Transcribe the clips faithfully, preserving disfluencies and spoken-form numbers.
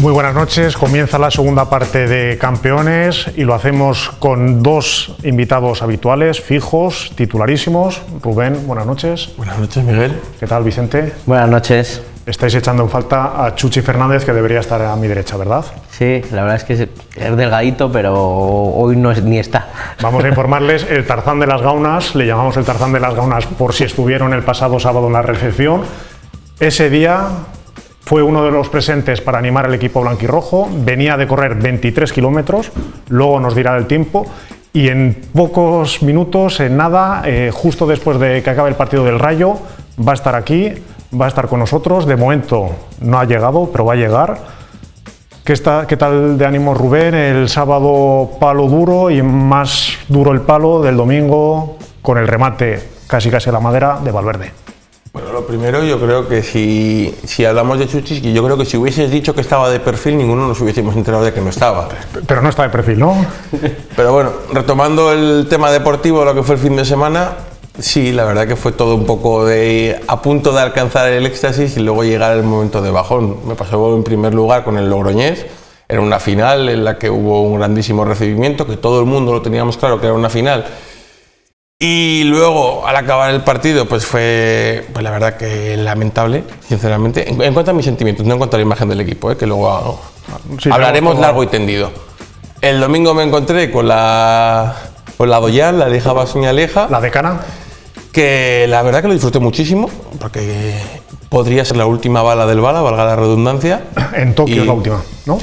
Muy buenas noches, comienza la segunda parte de Campeones y lo hacemos con dos invitados habituales, fijos, titularísimos. Rubén, buenas noches. Buenas noches, Miguel. ¿Qué tal, Vicente? Buenas noches. Estáis echando en falta a Chuchi Fernández, que debería estar a mi derecha, ¿verdad? Sí, la verdad es que es delgadito, pero hoy no es, ni está. Vamos a informarles, el Tarzán de las Gaunas, le llamamos el Tarzán de las Gaunas por si estuvieron el pasado sábado en la recepción. Ese día fue uno de los presentes para animar al equipo blanquirrojo, venía de correr veintitrés kilómetros, luego nos dirá el tiempo, y en pocos minutos, en nada, eh, justo después de que acabe el partido del Rayo, va a estar aquí, va a estar con nosotros. De momento no ha llegado, pero va a llegar. ¿Qué, está, qué tal de ánimo, Rubén? El sábado palo duro y más duro el palo del domingo con el remate casi casi a la madera de Valverde. Bueno, lo primero, yo creo que si, si hablamos de Chuchi, yo creo que si hubieses dicho que estaba de perfil, ninguno nos hubiésemos enterado de que no estaba. Pero no está de perfil, ¿no? Pero bueno, retomando el tema deportivo, lo que fue el fin de semana, sí, la verdad que fue todo un poco de a punto de alcanzar el éxtasis y luego llegar el momento de bajón. Me pasó en primer lugar con el Logroñés, era una final en la que hubo un grandísimo recibimiento, que todo el mundo lo teníamos claro que era una final. Y luego, al acabar el partido, pues fue, pues la verdad que lamentable, sinceramente, en, en cuanto a mis sentimientos, no en cuanto a la imagen del equipo, ¿eh? Que luego ah, sí, hablaremos largo y tendido. El domingo me encontré con la, con la Doyal, la Leja Basoñaleja. La decana. Que la verdad que lo disfruté muchísimo, porque podría ser la última bala del bala, valga la redundancia. En Tokio y es la última, ¿no?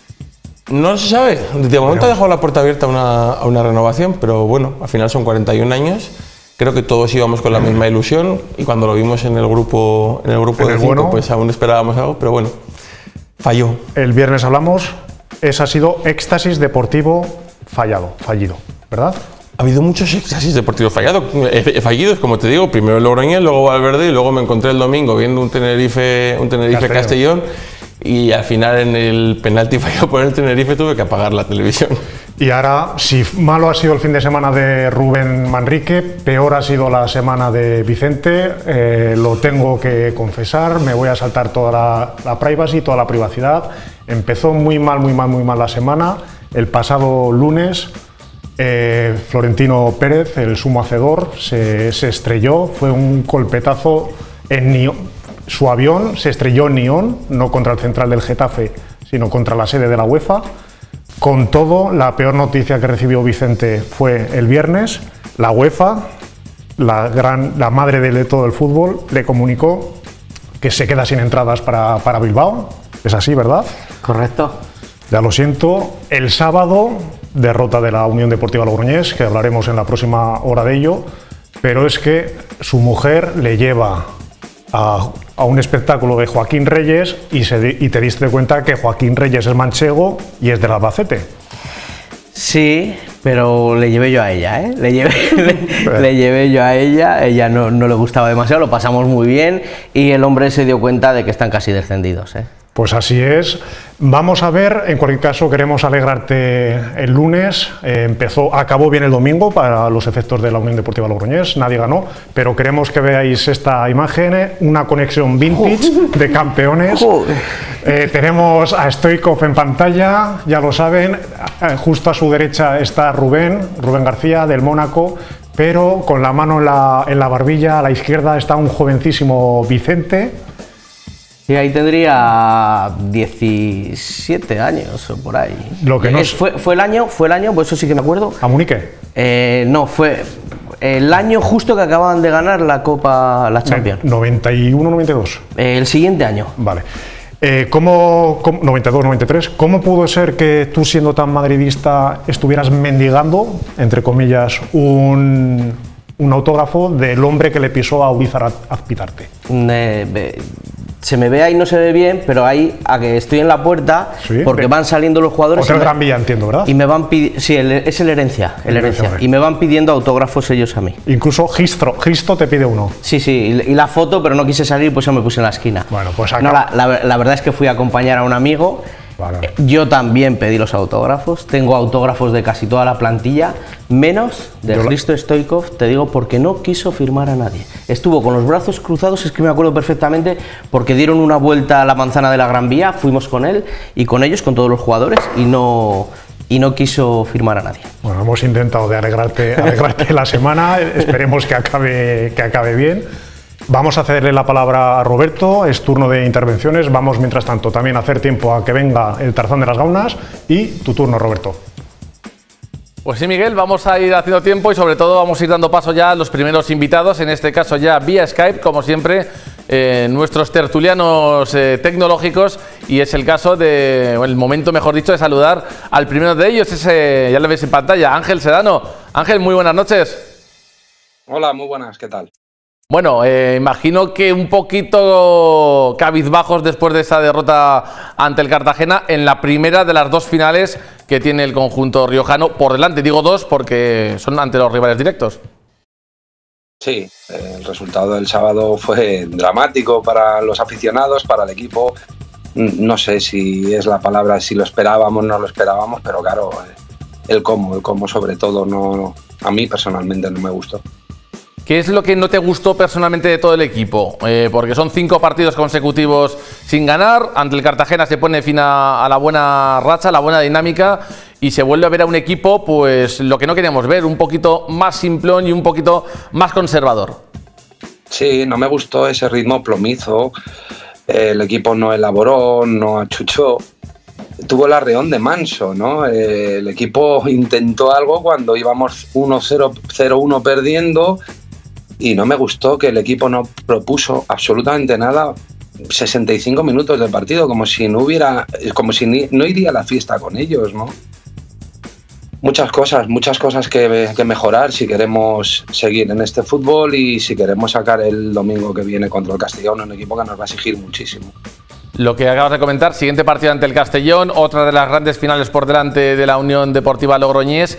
No se sabe, de momento ha dejado la puerta abierta a una, a una renovación, pero bueno, al final son cuarenta y un años, creo que todos íbamos con la misma ilusión y cuando lo vimos en el grupo, en el grupo de cinco, bueno, pues aún esperábamos algo, pero bueno, falló. El viernes hablamos, ese ha sido éxtasis deportivo fallado, fallido, ¿verdad? Ha habido muchos éxtasis deportivos fallados, fallidos, como te digo, primero el Logroñés, luego Valverde y luego me encontré el domingo viendo un Tenerife, un Tenerife Castellón. Castellón y al final en el penalti fallado por el Tenerife tuve que apagar la televisión. Y ahora, si malo ha sido el fin de semana de Rubén Manrique, peor ha sido la semana de Vicente, eh, lo tengo que confesar, me voy a saltar toda la, la privacy, toda la privacidad. Empezó muy mal, muy mal, muy mal la semana. El pasado lunes, eh, Florentino Pérez, el sumo hacedor, se, se estrelló, fue un golpetazo en Nión. Su avión se estrelló en Nión, no contra el central del Getafe, sino contra la sede de la UEFA. Con todo, la peor noticia que recibió Vicente fue el viernes. La UEFA, la, gran, la madre de todo el fútbol, le comunicó que se queda sin entradas para, para Bilbao. Es así, ¿verdad? Correcto. Ya lo siento. El sábado, derrota de la Unión Deportiva Logroñés, que hablaremos en la próxima hora de ello, pero es que su mujer le lleva a, a un espectáculo de Joaquín Reyes y, se, y te diste cuenta que Joaquín Reyes es manchego y es del Albacete. Sí, pero le llevé yo a ella, ¿eh? Le llevé, le, le llevé yo a ella, ella no, no le gustaba demasiado, lo pasamos muy bien y el hombre se dio cuenta de que están casi descendidos, ¿eh? Pues así es. Vamos a ver, en cualquier caso queremos alegrarte el lunes, eh, empezó, acabó bien el domingo para los efectos de la Unión Deportiva Logroñés, nadie ganó, pero queremos que veáis esta imagen, una conexión vintage de Campeones. Eh, tenemos a Stoichkov en pantalla, ya lo saben, eh, justo a su derecha está Rubén, Rubén García del Mónaco, pero con la mano en la, en la barbilla, a la izquierda está un jovencísimo Vicente. Y ahí tendría diecisiete años o por ahí. Lo que no es, fue, fue el año, fue el año, pues eso sí que me acuerdo. ¿A Munique? Eh, no, fue el año justo que acababan de ganar la Copa, la Champions. ¿noventa y uno noventa y dos? Eh, el siguiente año. Vale. Eh, ¿cómo, cómo, noventa y dos noventa y tres, ¿cómo pudo ser que tú, siendo tan madridista, estuvieras mendigando, entre comillas, un, un autógrafo del hombre que le pisó a Urizar Azpitarte? Eh, se me ve ahí, no se ve bien, pero ahí a que estoy en la puerta, sí, porque van saliendo los jugadores. Hotel Gran Vía, entiendo, ¿verdad? Y me van pidiendo, sí, el, es el Herencia, el Herencia, y me van pidiendo autógrafos ellos a mí. Incluso Gisto, Gisto te pide uno. Sí, sí, y, y la foto, pero no quise salir, pues yo me puse en la esquina. Bueno, pues acá. No, la, la, la verdad es que fui a acompañar a un amigo Vale. Yo también pedí los autógrafos, tengo autógrafos de casi toda la plantilla, menos de Yo Hristo Stoichkov, te digo, porque no quiso firmar a nadie. Estuvo con los brazos cruzados, es que me acuerdo perfectamente, porque dieron una vuelta a la manzana de la Gran Vía, fuimos con él y con ellos, con todos los jugadores, y no, y no quiso firmar a nadie. Bueno, hemos intentado de alegrarte, alegrarte la semana, esperemos que acabe, que acabe bien. Vamos a cederle la palabra a Roberto, es turno de intervenciones, vamos mientras tanto también a hacer tiempo a que venga el Tarzán de las Gaunas y tu turno, Roberto. Pues sí, Miguel, vamos a ir haciendo tiempo y sobre todo vamos a ir dando paso ya a los primeros invitados, en este caso ya vía Skype, como siempre, eh, nuestros tertulianos eh, tecnológicos, y es el caso de, o el momento mejor dicho, de saludar al primero de ellos, ese, ya lo ves en pantalla, Ángel Sedano. Ángel, muy buenas noches. Hola, muy buenas, ¿qué tal? Bueno, eh, imagino que un poquito cabizbajos después de esa derrota ante el Cartagena en la primera de las dos finales que tiene el conjunto riojano por delante. Digo dos porque son ante los rivales directos. Sí, el resultado del sábado fue dramático para los aficionados, para el equipo. No sé si es la palabra, si lo esperábamos o no lo esperábamos, pero claro, el cómo, el cómo sobre todo, no, a mí personalmente no me gustó. ¿Qué es lo que no te gustó personalmente de todo el equipo? Eh, porque son cinco partidos consecutivos sin ganar. Ante el Cartagena se pone fin a, a la buena racha, a la buena dinámica, y se vuelve a ver a un equipo, pues lo que no queríamos ver, un poquito más simplón y un poquito más conservador. Sí, no me gustó ese ritmo plomizo. Eh, el equipo no elaboró, no achuchó. Tuvo el arreón de Manso, ¿no? Eh, el equipo intentó algo cuando íbamos uno cero, cero uno perdiendo. Y no me gustó que el equipo no propuso absolutamente nada sesenta y cinco minutos del partido, como si no hubiera, como si ni, no iría a la fiesta con ellos, ¿no? Muchas cosas, muchas cosas que, que mejorar si queremos seguir en este fútbol y si queremos sacar el domingo que viene contra el Castellón, un equipo que nos va a exigir muchísimo. Lo que acabas de comentar, siguiente partido ante el Castellón, otra de las grandes finales por delante de la Unión Deportiva Logroñés.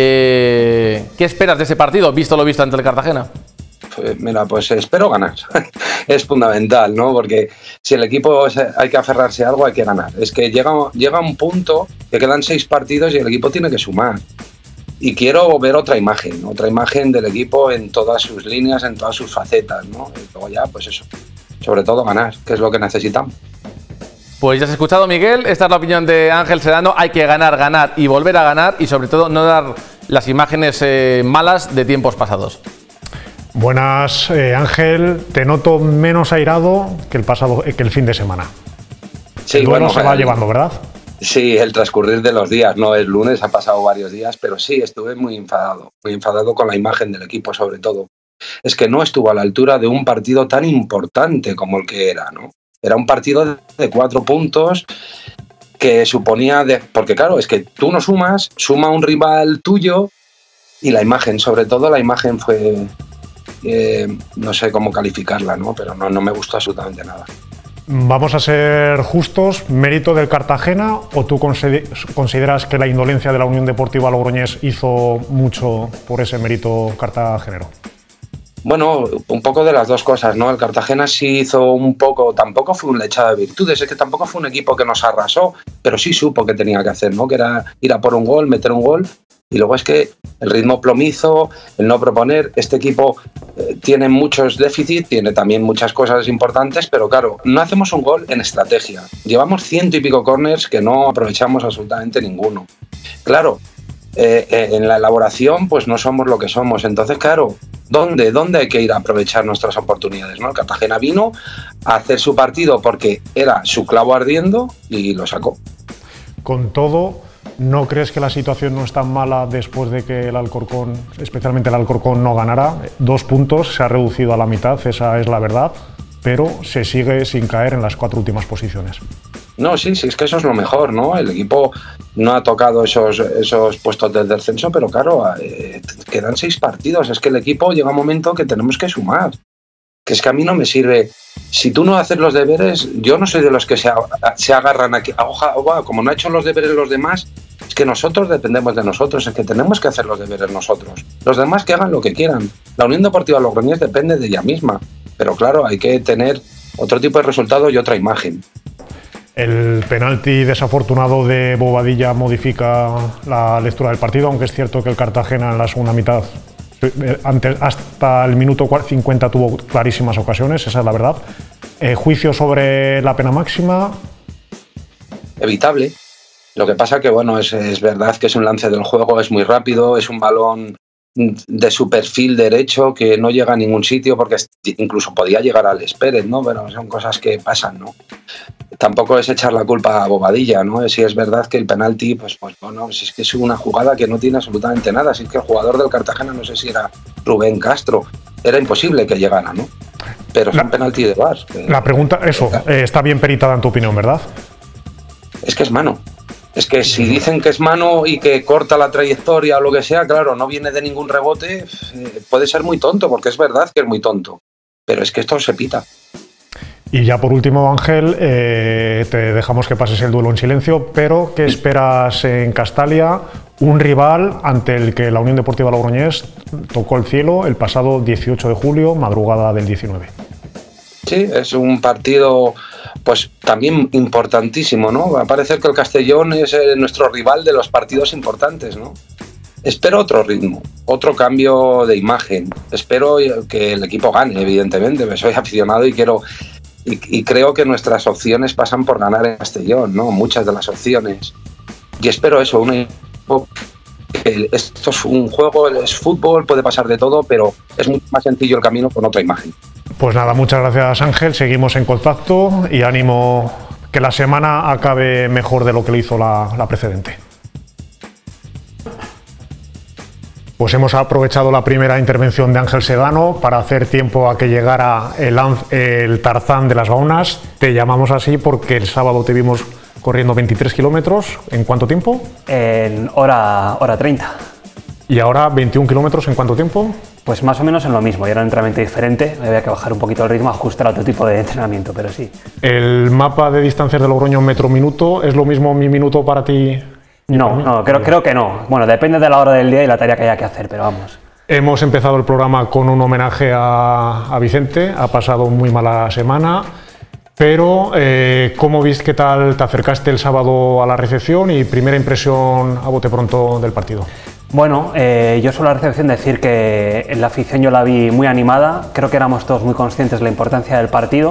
Eh, ¿Qué esperas de ese partido, visto lo visto ante el Cartagena? Mira, pues espero ganar. Es fundamental, ¿no? Porque si el equipo hay que aferrarse a algo, hay que ganar. Es que llega, llega un punto que quedan seis partidos y el equipo tiene que sumar. Y quiero ver otra imagen, otra imagen del equipo en todas sus líneas, en todas sus facetas, ¿no? Y luego ya, pues eso, sobre todo ganar, que es lo que necesitamos. Pues ya has escuchado, Miguel, esta es la opinión de Ángel Sedano. Hay que ganar, ganar y volver a ganar, y sobre todo no dar las imágenes eh, malas de tiempos pasados. Buenas, eh, Ángel. Te noto menos airado que el pasado, que el fin de semana. Sí, el duelo bueno, se va el, llevando, ¿verdad? Sí, el transcurrir de los días, no el lunes, ha pasado varios días, pero sí, estuve muy enfadado, muy enfadado con la imagen del equipo, sobre todo. Es que no estuvo a la altura de un partido tan importante como el que era, ¿no? Era un partido de cuatro puntos que suponía, de, porque claro, es que tú no sumas, suma un rival tuyo, y la imagen, sobre todo la imagen fue... Eh, no sé cómo calificarla, ¿no? Pero no, no me gustó absolutamente nada. Vamos a ser justos, ¿mérito del Cartagena o tú consideras que la indolencia de la Unión Deportiva Logroñés hizo mucho por ese mérito cartagenero? Bueno, un poco de las dos cosas, ¿no? El Cartagena sí hizo un poco, tampoco fue un lechado de virtudes, es que tampoco fue un equipo que nos arrasó, pero sí supo que tenía que hacer, ¿no? Que era ir a por un gol, meter un gol. Y luego es que el ritmo plomizo, el no proponer, este equipo eh, tiene muchos déficits, tiene también muchas cosas importantes, pero claro, no hacemos un gol en estrategia. Llevamos ciento y pico corners que no aprovechamos absolutamente ninguno. Claro, eh, eh, en la elaboración pues no somos lo que somos. Entonces, claro, ¿dónde, dónde hay que ir a aprovechar nuestras oportunidades, ¿no? El Cartagena vino a hacer su partido porque era su clavo ardiendo y lo sacó. Con todo... ¿No crees que la situación no es tan mala después de que el Alcorcón, especialmente el Alcorcón, no ganara? Dos puntos, se ha reducido a la mitad, esa es la verdad, pero se sigue sin caer en las cuatro últimas posiciones. No, sí, sí, es que eso es lo mejor, ¿no? El equipo no ha tocado esos, esos puestos del descenso, pero claro, eh, quedan seis partidos. Es que el equipo llega un momento que tenemos que sumar. Que es que a mí no me sirve. Si tú no haces los deberes, yo no soy de los que se, se agarran aquí. Oja, oja, como no ha hecho los deberes los demás, es que nosotros dependemos de nosotros, es que tenemos que hacer los deberes nosotros. Los demás que hagan lo que quieran. La Unión Deportiva Logroñés depende de ella misma, pero claro, hay que tener otro tipo de resultado y otra imagen. El penalti desafortunado de Bobadilla modifica la lectura del partido, aunque es cierto que el Cartagena en la segunda mitad, antes, hasta el minuto cincuenta, tuvo clarísimas ocasiones, esa es la verdad. Eh, ¿Juicio sobre la pena máxima? Evitable. Lo que pasa que, bueno, es, es verdad que es un lance del juego, es muy rápido, es un balón de su perfil derecho que no llega a ningún sitio, porque incluso podía llegar al Pérez, ¿no? Pero son cosas que pasan, ¿no? Tampoco es echar la culpa a Bobadilla, ¿no? Si es verdad que el penalti, pues, pues bueno, si es que es una jugada que no tiene absolutamente nada. Si es que el jugador del Cartagena, no sé si era Rubén Castro, era imposible que llegara, ¿no? Pero es la, un penalti de V A R. La pregunta, eso, eh, está bien peritada en tu opinión, ¿verdad? Es que es mano. Es que si dicen que es mano y que corta la trayectoria o lo que sea, claro, no viene de ningún rebote, eh, puede ser muy tonto, porque es verdad que es muy tonto. Pero es que esto se pita. Y ya por último, Ángel, eh, te dejamos que pases el duelo en silencio, pero ¿qué esperas en Castalia? Un rival ante el que la Unión Deportiva Logroñés tocó el cielo el pasado dieciocho de julio, madrugada del diecinueve. Sí, es un partido pues también importantísimo, ¿no? Va a parecer que el Castellón es eh, nuestro rival de los partidos importantes, ¿no? Espero otro ritmo, otro cambio de imagen. Espero que el equipo gane, evidentemente. Soy aficionado y quiero y, y creo que nuestras opciones pasan por ganar en Castellón, ¿no? Muchas de las opciones. Y espero eso, un equipo que esto es un juego, es fútbol, puede pasar de todo, pero es mucho más sencillo el camino con otra imagen. Pues nada, muchas gracias, Ángel. Seguimos en contacto y ánimo que la semana acabe mejor de lo que le hizo la, la precedente. Pues hemos aprovechado la primera intervención de Ángel Sedano para hacer tiempo a que llegara el, el Tarzán de las Gaunas. Te llamamos así porque el sábado te vimos corriendo veintitrés kilómetros. ¿En cuánto tiempo? En hora, hora treinta. ¿Y ahora veintiún kilómetros en cuánto tiempo? Pues más o menos en lo mismo, y era un entrenamiento diferente, había que bajar un poquito el ritmo, ajustar a otro tipo de entrenamiento, pero sí. ¿El mapa de distancias de Logroño metro-minuto es lo mismo mi minuto para ti? No, no, creo, creo que no. Bueno, depende de la hora del día y la tarea que haya que hacer, pero vamos. Hemos empezado el programa con un homenaje a, a Vicente, ha pasado muy mala semana, pero eh, ¿cómo viste, qué tal te acercaste el sábado a la recepción y primera impresión a bote pronto del partido? Bueno, eh, yo suelo a la recepción decir que en la afición yo la vi muy animada, creo que éramos todos muy conscientes de la importancia del partido,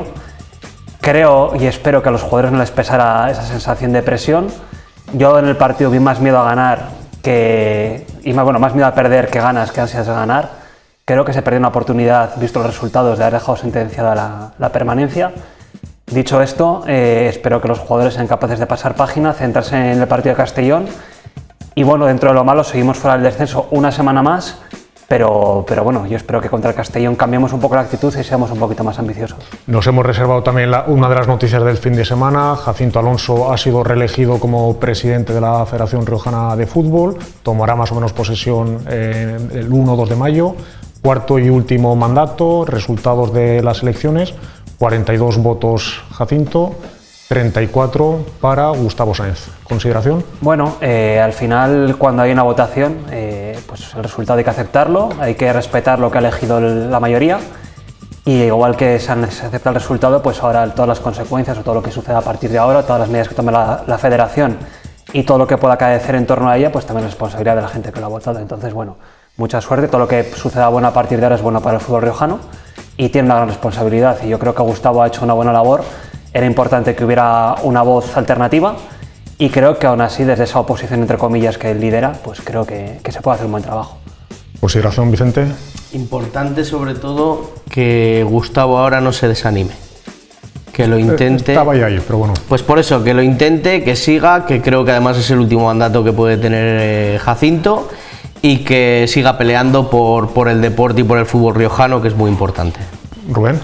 creo y espero que a los jugadores no les pesara esa sensación de presión. Yo en el partido vi más miedo a ganar que, y más, bueno, más miedo a perder que ganas, que ansias de ganar. Creo que se perdió una oportunidad, visto los resultados, de haber dejado sentenciada la, la permanencia. Dicho esto, eh, espero que los jugadores sean capaces de pasar página, centrarse en el partido de Castellón. Y bueno, dentro de lo malo, seguimos fuera del descenso una semana más, pero, pero bueno, yo espero que contra el Castellón cambiemos un poco la actitud y seamos un poquito más ambiciosos. Nos hemos reservado también la, una de las noticias del fin de semana. Jacinto Alonso ha sido reelegido como presidente de la Federación Riojana de Fútbol, tomará más o menos posesión eh, el uno o dos de mayo, cuarto y último mandato, resultados de las elecciones, cuarenta y dos votos Jacinto, treinta y cuatro para Gustavo Sáenz. ¿Consideración? Bueno, eh, al final cuando hay una votación, eh, pues el resultado hay que aceptarlo, hay que respetar lo que ha elegido la mayoría y igual que se, han, se acepta el resultado, pues ahora todas las consecuencias o todo lo que suceda a partir de ahora, todas las medidas que tome la, la federación y todo lo que pueda acaecer en torno a ella, pues también es responsabilidad de la gente que lo ha votado. Entonces, bueno, mucha suerte, todo lo que suceda bueno a partir de ahora es bueno para el fútbol riojano y tiene una gran responsabilidad y yo creo que Gustavo ha hecho una buena labor. Era importante que hubiera una voz alternativa y creo que aún así, desde esa oposición entre comillas que él lidera, pues creo que, que se puede hacer un buen trabajo. ¿Consideración, Vicente? Importante sobre todo que Gustavo ahora no se desanime, que lo intente. Estaba ya ahí, pero bueno. Pues por eso, que lo intente, que siga, que creo que además es el último mandato que puede tener eh, Jacinto y que siga peleando por, por el deporte y por el fútbol riojano, que es muy importante. Rubén.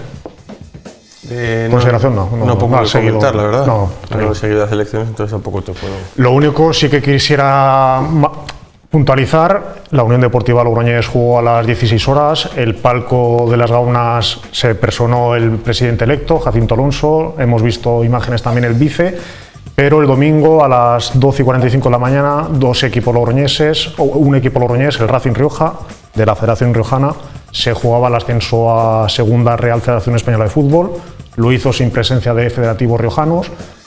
Eh, Consideración no, no, no puedo no comentar, la verdad. No, no, no he seguido las elecciones, entonces tampoco te puedo. Lo único sí que quisiera puntualizar, la Unión Deportiva Logroñés jugó a las dieciséis horas, el palco de las Gaunas se personó el presidente electo, Jacinto Alonso, hemos visto imágenes también el vice, pero el domingo a las doce y cuarenta y cinco de la mañana, dos equipos logroñeses, o un equipo logroñés, el Racing Rioja, de la Federación Riojana, se jugaba el ascenso a Segunda Real Federación Española de Fútbol, lo hizo sin presencia de federativos riojanos.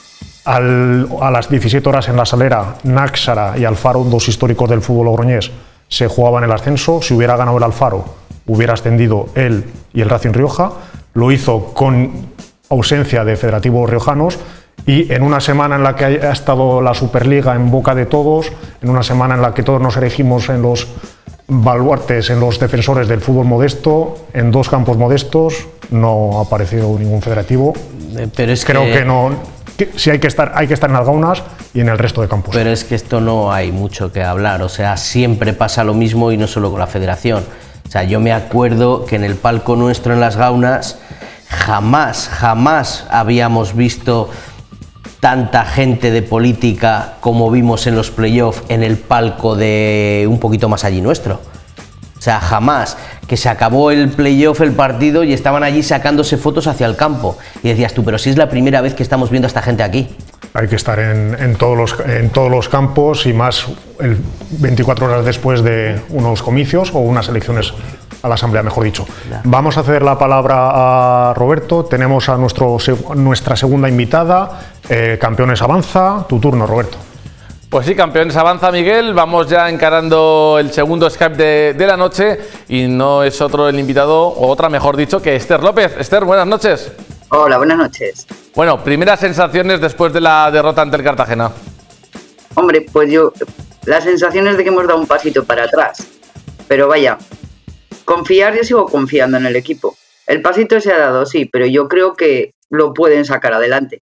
al, a las diecisiete horas en La Salera, Náxara y Alfaro, dos históricos del fútbol logroñés, se jugaban el ascenso. Si hubiera ganado el Alfaro, hubiera ascendido él y el Racing Rioja. Lo hizo con ausencia de federativos riojanos y en una semana en la que ha estado la Superliga en boca de todos, en una semana en la que todos nos erigimos en los baluartes, en los defensores del fútbol modesto, en dos campos modestos, no ha aparecido ningún federativo. Pero es Creo que... que no... Que sí hay que estar, hay que estar en las gaunas y en el resto de campos. Pero es que esto no hay mucho que hablar, o sea, siempre pasa lo mismo y no solo con la federación. O sea, yo me acuerdo que en el palco nuestro en las gaunas jamás, jamás habíamos visto tanta gente de política como vimos en los playoffs en el palco de un poquito más allí nuestro. O sea, jamás, que se acabó el playoff, el partido, y estaban allí sacándose fotos hacia el campo. Y decías tú, pero si es la primera vez que estamos viendo a esta gente aquí. Hay que estar en, en, todos los, en todos los campos y más el veinticuatro horas después de unos comicios o unas elecciones a la Asamblea, mejor dicho. Claro. Vamos a ceder la palabra a Roberto. Tenemos a nuestro, nuestra segunda invitada, eh, Campeones Avanza. Tu turno, Roberto. Pues sí, Campeones Avanza, Miguel. Vamos ya encarando el segundo Skype de, de la noche y no es otro el invitado, o otra mejor dicho, que Esther López. Esther, buenas noches. Hola, buenas noches. Bueno, primeras sensaciones después de la derrota ante el Cartagena. Hombre, pues yo, las sensaciones de que hemos dado un pasito para atrás. Pero vaya, confiar, yo sigo confiando en el equipo. El pasito se ha dado, sí, pero yo creo que lo pueden sacar adelante.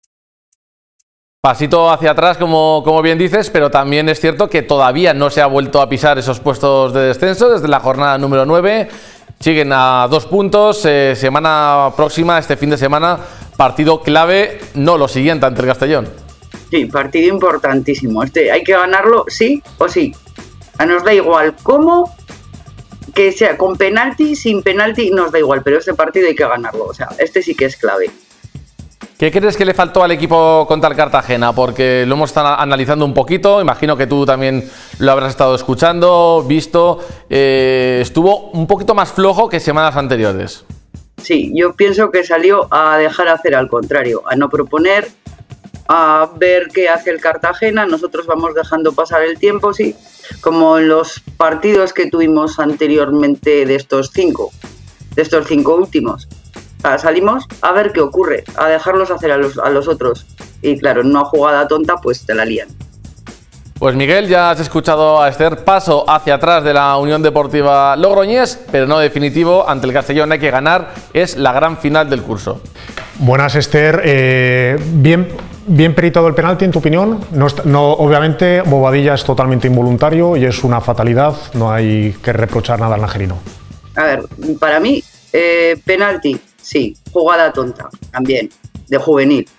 Pasito hacia atrás, como, como bien dices, pero también es cierto que todavía no se ha vuelto a pisar esos puestos de descenso desde la jornada número nueve. Siguen a dos puntos, eh, semana próxima, este fin de semana, partido clave, no lo siguiente ante el Castellón. Sí, partido importantísimo. Este hay que ganarlo sí o sí. A nos da igual cómo, que sea con penalti, sin penalti, nos da igual, pero este partido hay que ganarlo. O sea, este sí que es clave. ¿Qué crees que le faltó al equipo contra el Cartagena? Porque lo hemos estado analizando un poquito, imagino que tú también lo habrás estado escuchando, visto. Eh, estuvo un poquito más flojo que semanas anteriores. Sí, yo pienso que salió a dejar hacer al contrario, a no proponer, a ver qué hace el Cartagena. Nosotros vamos dejando pasar el tiempo, sí, como en los partidos que tuvimos anteriormente de estos cinco, de estos cinco últimos. Salimos a ver qué ocurre, a dejarlos hacer a los, a los otros. Y claro, en una jugada tonta, pues te la lían. Pues Miguel, ya has escuchado a Esther. Paso hacia atrás de la Unión Deportiva Logroñés, pero no definitivo. Ante el Castellón hay que ganar. Es la gran final del curso. Buenas, Esther. Eh, bien, bien peritado el penalti, en tu opinión. No, no, obviamente, Bobadilla es totalmente involuntario y es una fatalidad. No hay que reprochar nada al nagerino. A ver, para mí, eh, penalti. Sí, jugada tonta, también, de juvenil.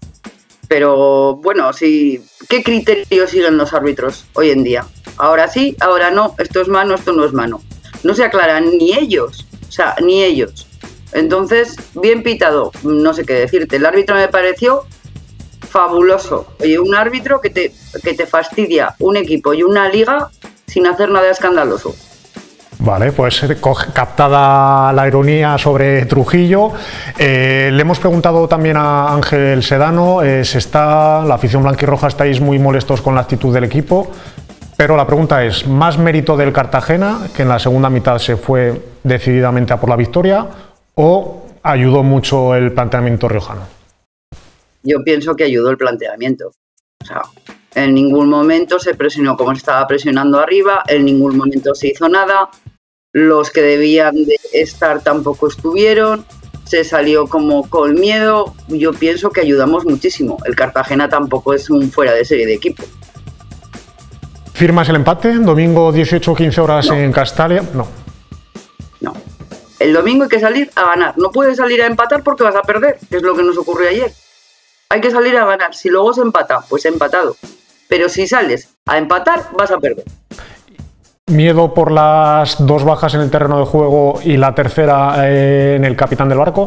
Pero bueno, sí, ¿qué criterios siguen los árbitros hoy en día? Ahora sí, ahora no, esto es mano, esto no es mano. No se aclaran ni ellos, o sea, ni ellos. Entonces, bien pitado, no sé qué decirte. El árbitro me pareció fabuloso. Oye, un árbitro que te, que te fastidia un equipo y una liga sin hacer nada escandaloso. Vale, pues captada la ironía sobre Trujillo. Eh, le hemos preguntado también a Ángel Sedano, eh, se está, la afición blanquirroja estáis muy molestos con la actitud del equipo, pero la pregunta es, ¿más mérito del Cartagena, que en la segunda mitad se fue decididamente a por la victoria, o ayudó mucho el planteamiento riojano? Yo pienso que ayudó el planteamiento. O sea, en ningún momento se presionó como se estaba presionando arriba, en ningún momento se hizo nada. Los que debían de estar tampoco estuvieron, se salió como con miedo. Yo pienso que ayudamos muchísimo. El Cartagena tampoco es un fuera de serie de equipo. ¿Firmas el empate? ¿Domingo dieciocho o quince horas no. en Castalia? No. No. El domingo hay que salir a ganar. No puedes salir a empatar porque vas a perder, que es lo que nos ocurrió ayer. Hay que salir a ganar. Si luego se empata, pues empatado. Pero si sales a empatar, vas a perder. ¿Miedo por las dos bajas en el terreno de juego y la tercera eh, en el capitán del barco?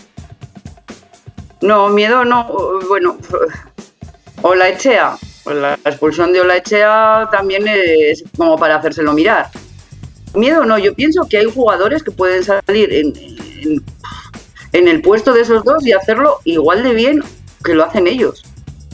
No, miedo no. Bueno, Olaechea. La expulsión de Olaechea también es como para hacérselo mirar. Miedo no, yo pienso que hay jugadores que pueden salir en, en, en el puesto de esos dos y hacerlo igual de bien que lo hacen ellos.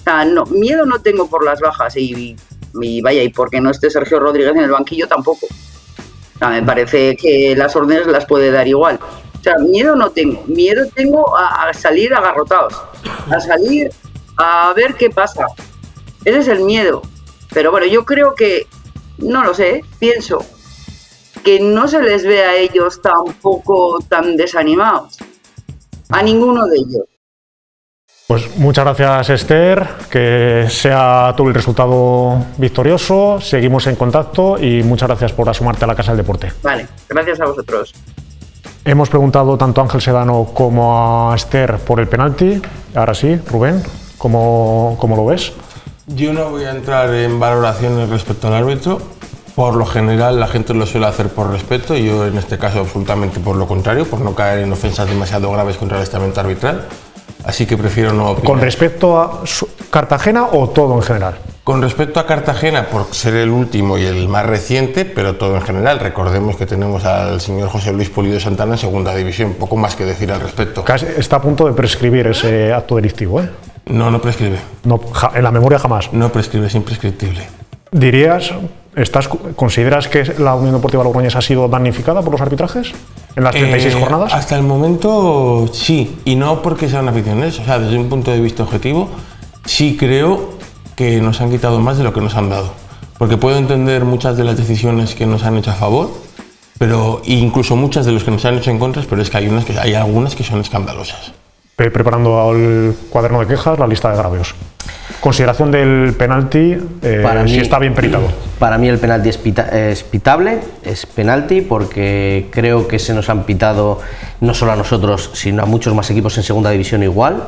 sea, no, miedo no tengo por las bajas y, y vaya, y porque no esté Sergio Rodríguez en el banquillo tampoco. O sea, me parece que las órdenes las puede dar igual. O sea, miedo no tengo. Miedo tengo a, a salir agarrotados, a salir a ver qué pasa. Ese es el miedo. Pero bueno, yo creo que, no lo sé, pienso que no se les ve a ellos tampoco tan desanimados. A ninguno de ellos. Pues muchas gracias, Esther, que sea todo el resultado victorioso, seguimos en contacto y muchas gracias por asomarte a la Casa del Deporte. Vale, gracias a vosotros. Hemos preguntado tanto a Ángel Sedano como a Esther por el penalti. Ahora sí, Rubén, ¿cómo, cómo lo ves? Yo no voy a entrar en valoraciones respecto al árbitro. Por lo general la gente lo suele hacer por respeto y yo en este caso absolutamente por lo contrario, por no caer en ofensas demasiado graves contra el estamento arbitral. Así que prefiero no opinar. ¿Con respecto a Cartagena o todo en general? Con respecto a Cartagena, por ser el último y el más reciente, pero todo en general. Recordemos que tenemos al señor José Luis Pulido Santana en segunda división, poco más que decir al respecto. Casi está a punto de prescribir ese acto delictivo, ¿eh? No, no prescribe. No, en la memoria jamás. No prescribe, es imprescriptible. ¿Dirías, estás, consideras que la Unión Deportiva Logroñés ha sido damnificada por los arbitrajes en las treinta y seis eh, jornadas? Hasta el momento sí, y no porque sean aficionados, o sea, desde un punto de vista objetivo, sí creo que nos han quitado más de lo que nos han dado. Porque puedo entender muchas de las decisiones que nos han hecho a favor, pero incluso muchas de las que nos han hecho en contra, pero es que hay, unas que, hay algunas que son escandalosas. Preparando el cuaderno de quejas, la lista de agravios. Consideración del penalti, eh, Para si mí, está bien peritado. Para mí el penalti es, pita, es pitable, es penalti, porque creo que se nos han pitado no solo a nosotros, sino a muchos más equipos en segunda división igual.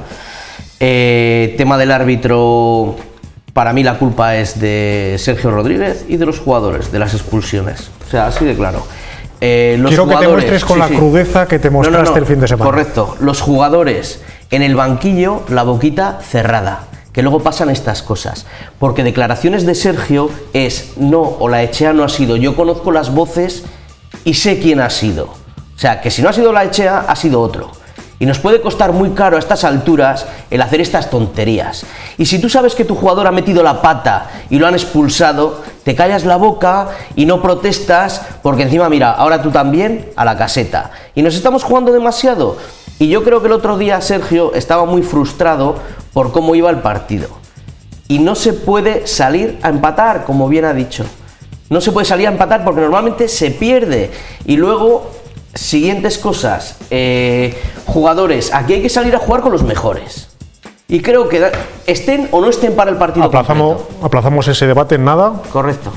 Eh, tema del árbitro, para mí la culpa es de Sergio Rodríguez y de los jugadores, de las expulsiones. O sea, así de claro. Eh, los Quiero que te muestres con sí, la sí. crudeza que te mostraste no, no, no, el fin de semana. Correcto. Los jugadores en el banquillo, la boquita cerrada. Que luego pasan estas cosas. Porque declaraciones de Sergio es no, o la Echea no ha sido. Yo conozco las voces y sé quién ha sido. O sea, que si no ha sido la Echea, ha sido otro. Y nos puede costar muy caro a estas alturas el hacer estas tonterías. Y si tú sabes que tu jugador ha metido la pata y lo han expulsado, te callas la boca y no protestas, porque encima, mira, ahora tú también a la caseta. Y nos estamos jugando demasiado. Y yo creo que el otro día Sergio estaba muy frustrado por cómo iba el partido. Y no se puede salir a empatar, como bien ha dicho. No se puede salir a empatar porque normalmente se pierde. Y luego... Siguientes cosas, eh, jugadores, aquí hay que salir a jugar con los mejores. Y creo que estén o no estén para el partido aplazamos, aplazamos ese debate en nada. Correcto.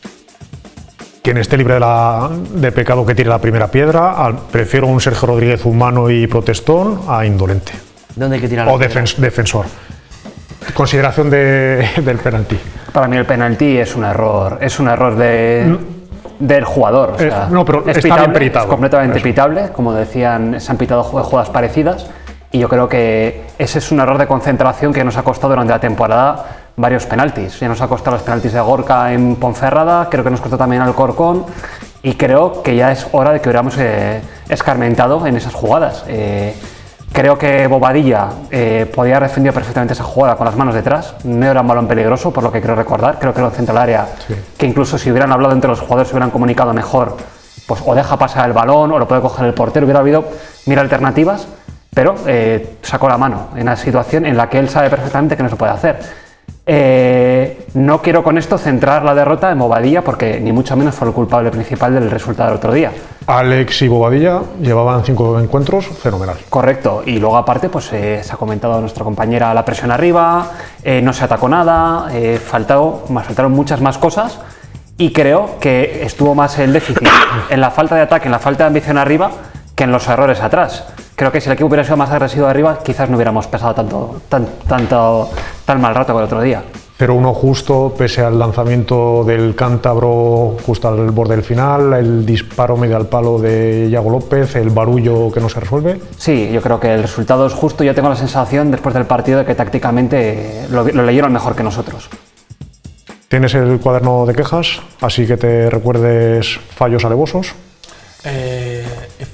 Quien esté libre de, la, de pecado que tire la primera piedra. Al, prefiero un Sergio Rodríguez humano y protestón a indolente. ¿Dónde hay que tirar la O defens, defensor. Consideración de, del penalti. Para mí el penalti es un error, es un error de... Mm. del jugador, o sea, eh, no, pero es, está pitable, bien peritado, es completamente eso. pitable, como decían, se han pitado jugadas parecidas y yo creo que ese es un error de concentración que nos ha costado durante la temporada varios penaltis. Ya nos ha costado los penaltis de Gorka en Ponferrada, creo que nos costó también Alcorcón y creo que ya es hora de que hubiéramos eh, escarmentado en esas jugadas. Eh, Creo que Bobadilla eh, podía haber defendido perfectamente esa jugada con las manos detrás. No era un balón peligroso, por lo que creo recordar. Creo que era un centro del área sí. que incluso si hubieran hablado entre los jugadores, se hubieran comunicado mejor, pues o deja pasar el balón o lo puede coger el portero. Hubiera habido mil alternativas, pero eh, sacó la mano en una situación en la que él sabe perfectamente que no se puede hacer. Eh, no quiero con esto centrar la derrota en Bobadilla porque ni mucho menos fue el culpable principal del resultado del otro día. Alex y Bobadilla llevaban cinco encuentros, fenomenal. Correcto, y luego aparte pues eh, se ha comentado a nuestra compañera la presión arriba, eh, no se atacó nada, eh, faltado, más, faltaron muchas más cosas y creo que estuvo más el déficit en la falta de ataque, en la falta de ambición arriba que en los errores atrás. Creo que si el equipo hubiera sido más agresivo arriba, quizás no hubiéramos pesado tanto, tan, tanto, tan mal rato como el otro día. cero uno justo, pese al lanzamiento del cántabro justo al borde del final, el disparo medio al palo de Iago López, el barullo que no se resuelve. Sí, yo creo que el resultado es justo. Yo tengo la sensación después del partido de que tácticamente lo, lo leyeron mejor que nosotros. ¿Tienes el cuaderno de quejas? Así que te recuerdes fallos alevosos. Eh,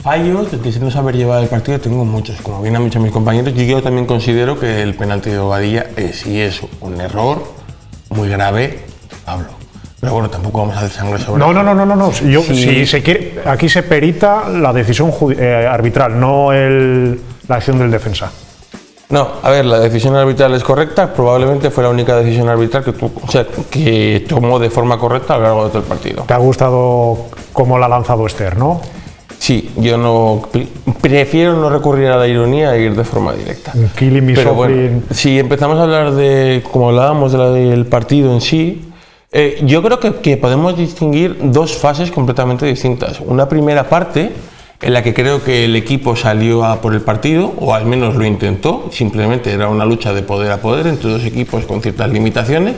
fallos de no saber llevar el partido tengo muchos, como bien han dicho mis compañeros, y yo también considero que el penalti de Bobadilla es, y es un error muy grave, Pablo. Pero bueno, tampoco vamos a hacer sangre sobre. No, no, no, no, no, no. Yo, sí. Si se quiere, aquí se perita la decisión eh, arbitral, no el, la acción del defensa. No, a ver, la decisión arbitral es correcta, probablemente fue la única decisión arbitral que, tu, o sea, que tomó de forma correcta a lo largo de todo el partido. ¿Te ha gustado cómo la ha lanzado Esther, no? Sí, yo no prefiero no recurrir a la ironía e ir de forma directa. Pero bueno, si empezamos a hablar de, como hablábamos de la, del partido en sí, eh, yo creo que, que podemos distinguir dos fases completamente distintas. Una primera parte en la que creo que el equipo salió a por el partido, o al menos lo intentó, simplemente era una lucha de poder a poder entre dos equipos con ciertas limitaciones.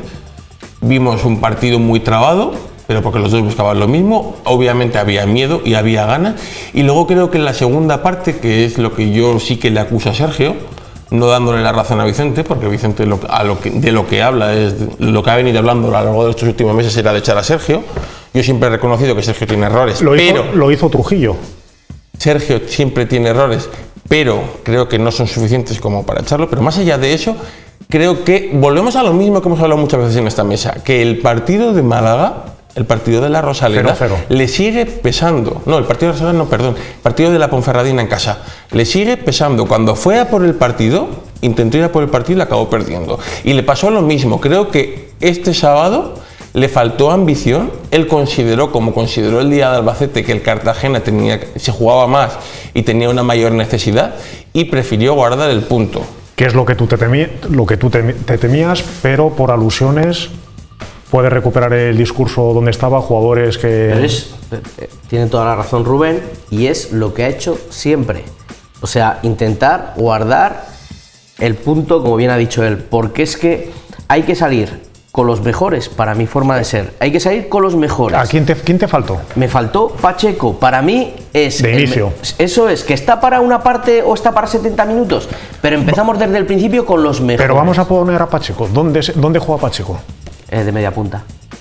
Vimos un partido muy trabado, pero porque los dos buscaban lo mismo, obviamente había miedo y había ganas. Y luego creo que en la segunda parte, que es lo que yo sí que le acuso a Sergio, no dándole la razón a Vicente, porque Vicente lo, a lo que, de lo que habla, es lo que ha venido hablando a lo largo de estos últimos meses era de echar a Sergio. Yo siempre he reconocido que Sergio tiene errores, lo pero... Hizo, lo hizo Trujillo. Sergio siempre tiene errores, pero creo que no son suficientes como para echarlo. Pero más allá de eso, creo que volvemos a lo mismo que hemos hablado muchas veces en esta mesa, que el partido de Málaga, el partido de la Rosaleda, cero, cero. le sigue pesando. No, el partido de la Rosaleda no, perdón. El partido de la Ponferradina en casa. Le sigue pesando. Cuando fue a por el partido, intentó ir a por el partido y le acabó perdiendo. Y le pasó lo mismo. Creo que este sábado le faltó ambición. Él consideró, como consideró el día de Albacete, que el Cartagena tenía, se jugaba más y tenía una mayor necesidad, y prefirió guardar el punto. Que es lo que tú te, temí, lo que tú te, te temías, pero por alusiones puede recuperar el discurso donde estaba, jugadores que... Pero es, tiene toda la razón Rubén, y es lo que ha hecho siempre. O sea, intentar guardar el punto, como bien ha dicho él, porque es que hay que salir con los mejores, para mi forma de ser. Hay que salir con los mejores. ¿A quién te, quién te faltó? Me faltó Pacheco. Para mí es... De inicio. El, eso es, que está para una parte o está para setenta minutos, pero empezamos desde el principio con los mejores. Pero vamos a poner a Pacheco. ¿Dónde, dónde juega Pacheco? Eh, de media punta.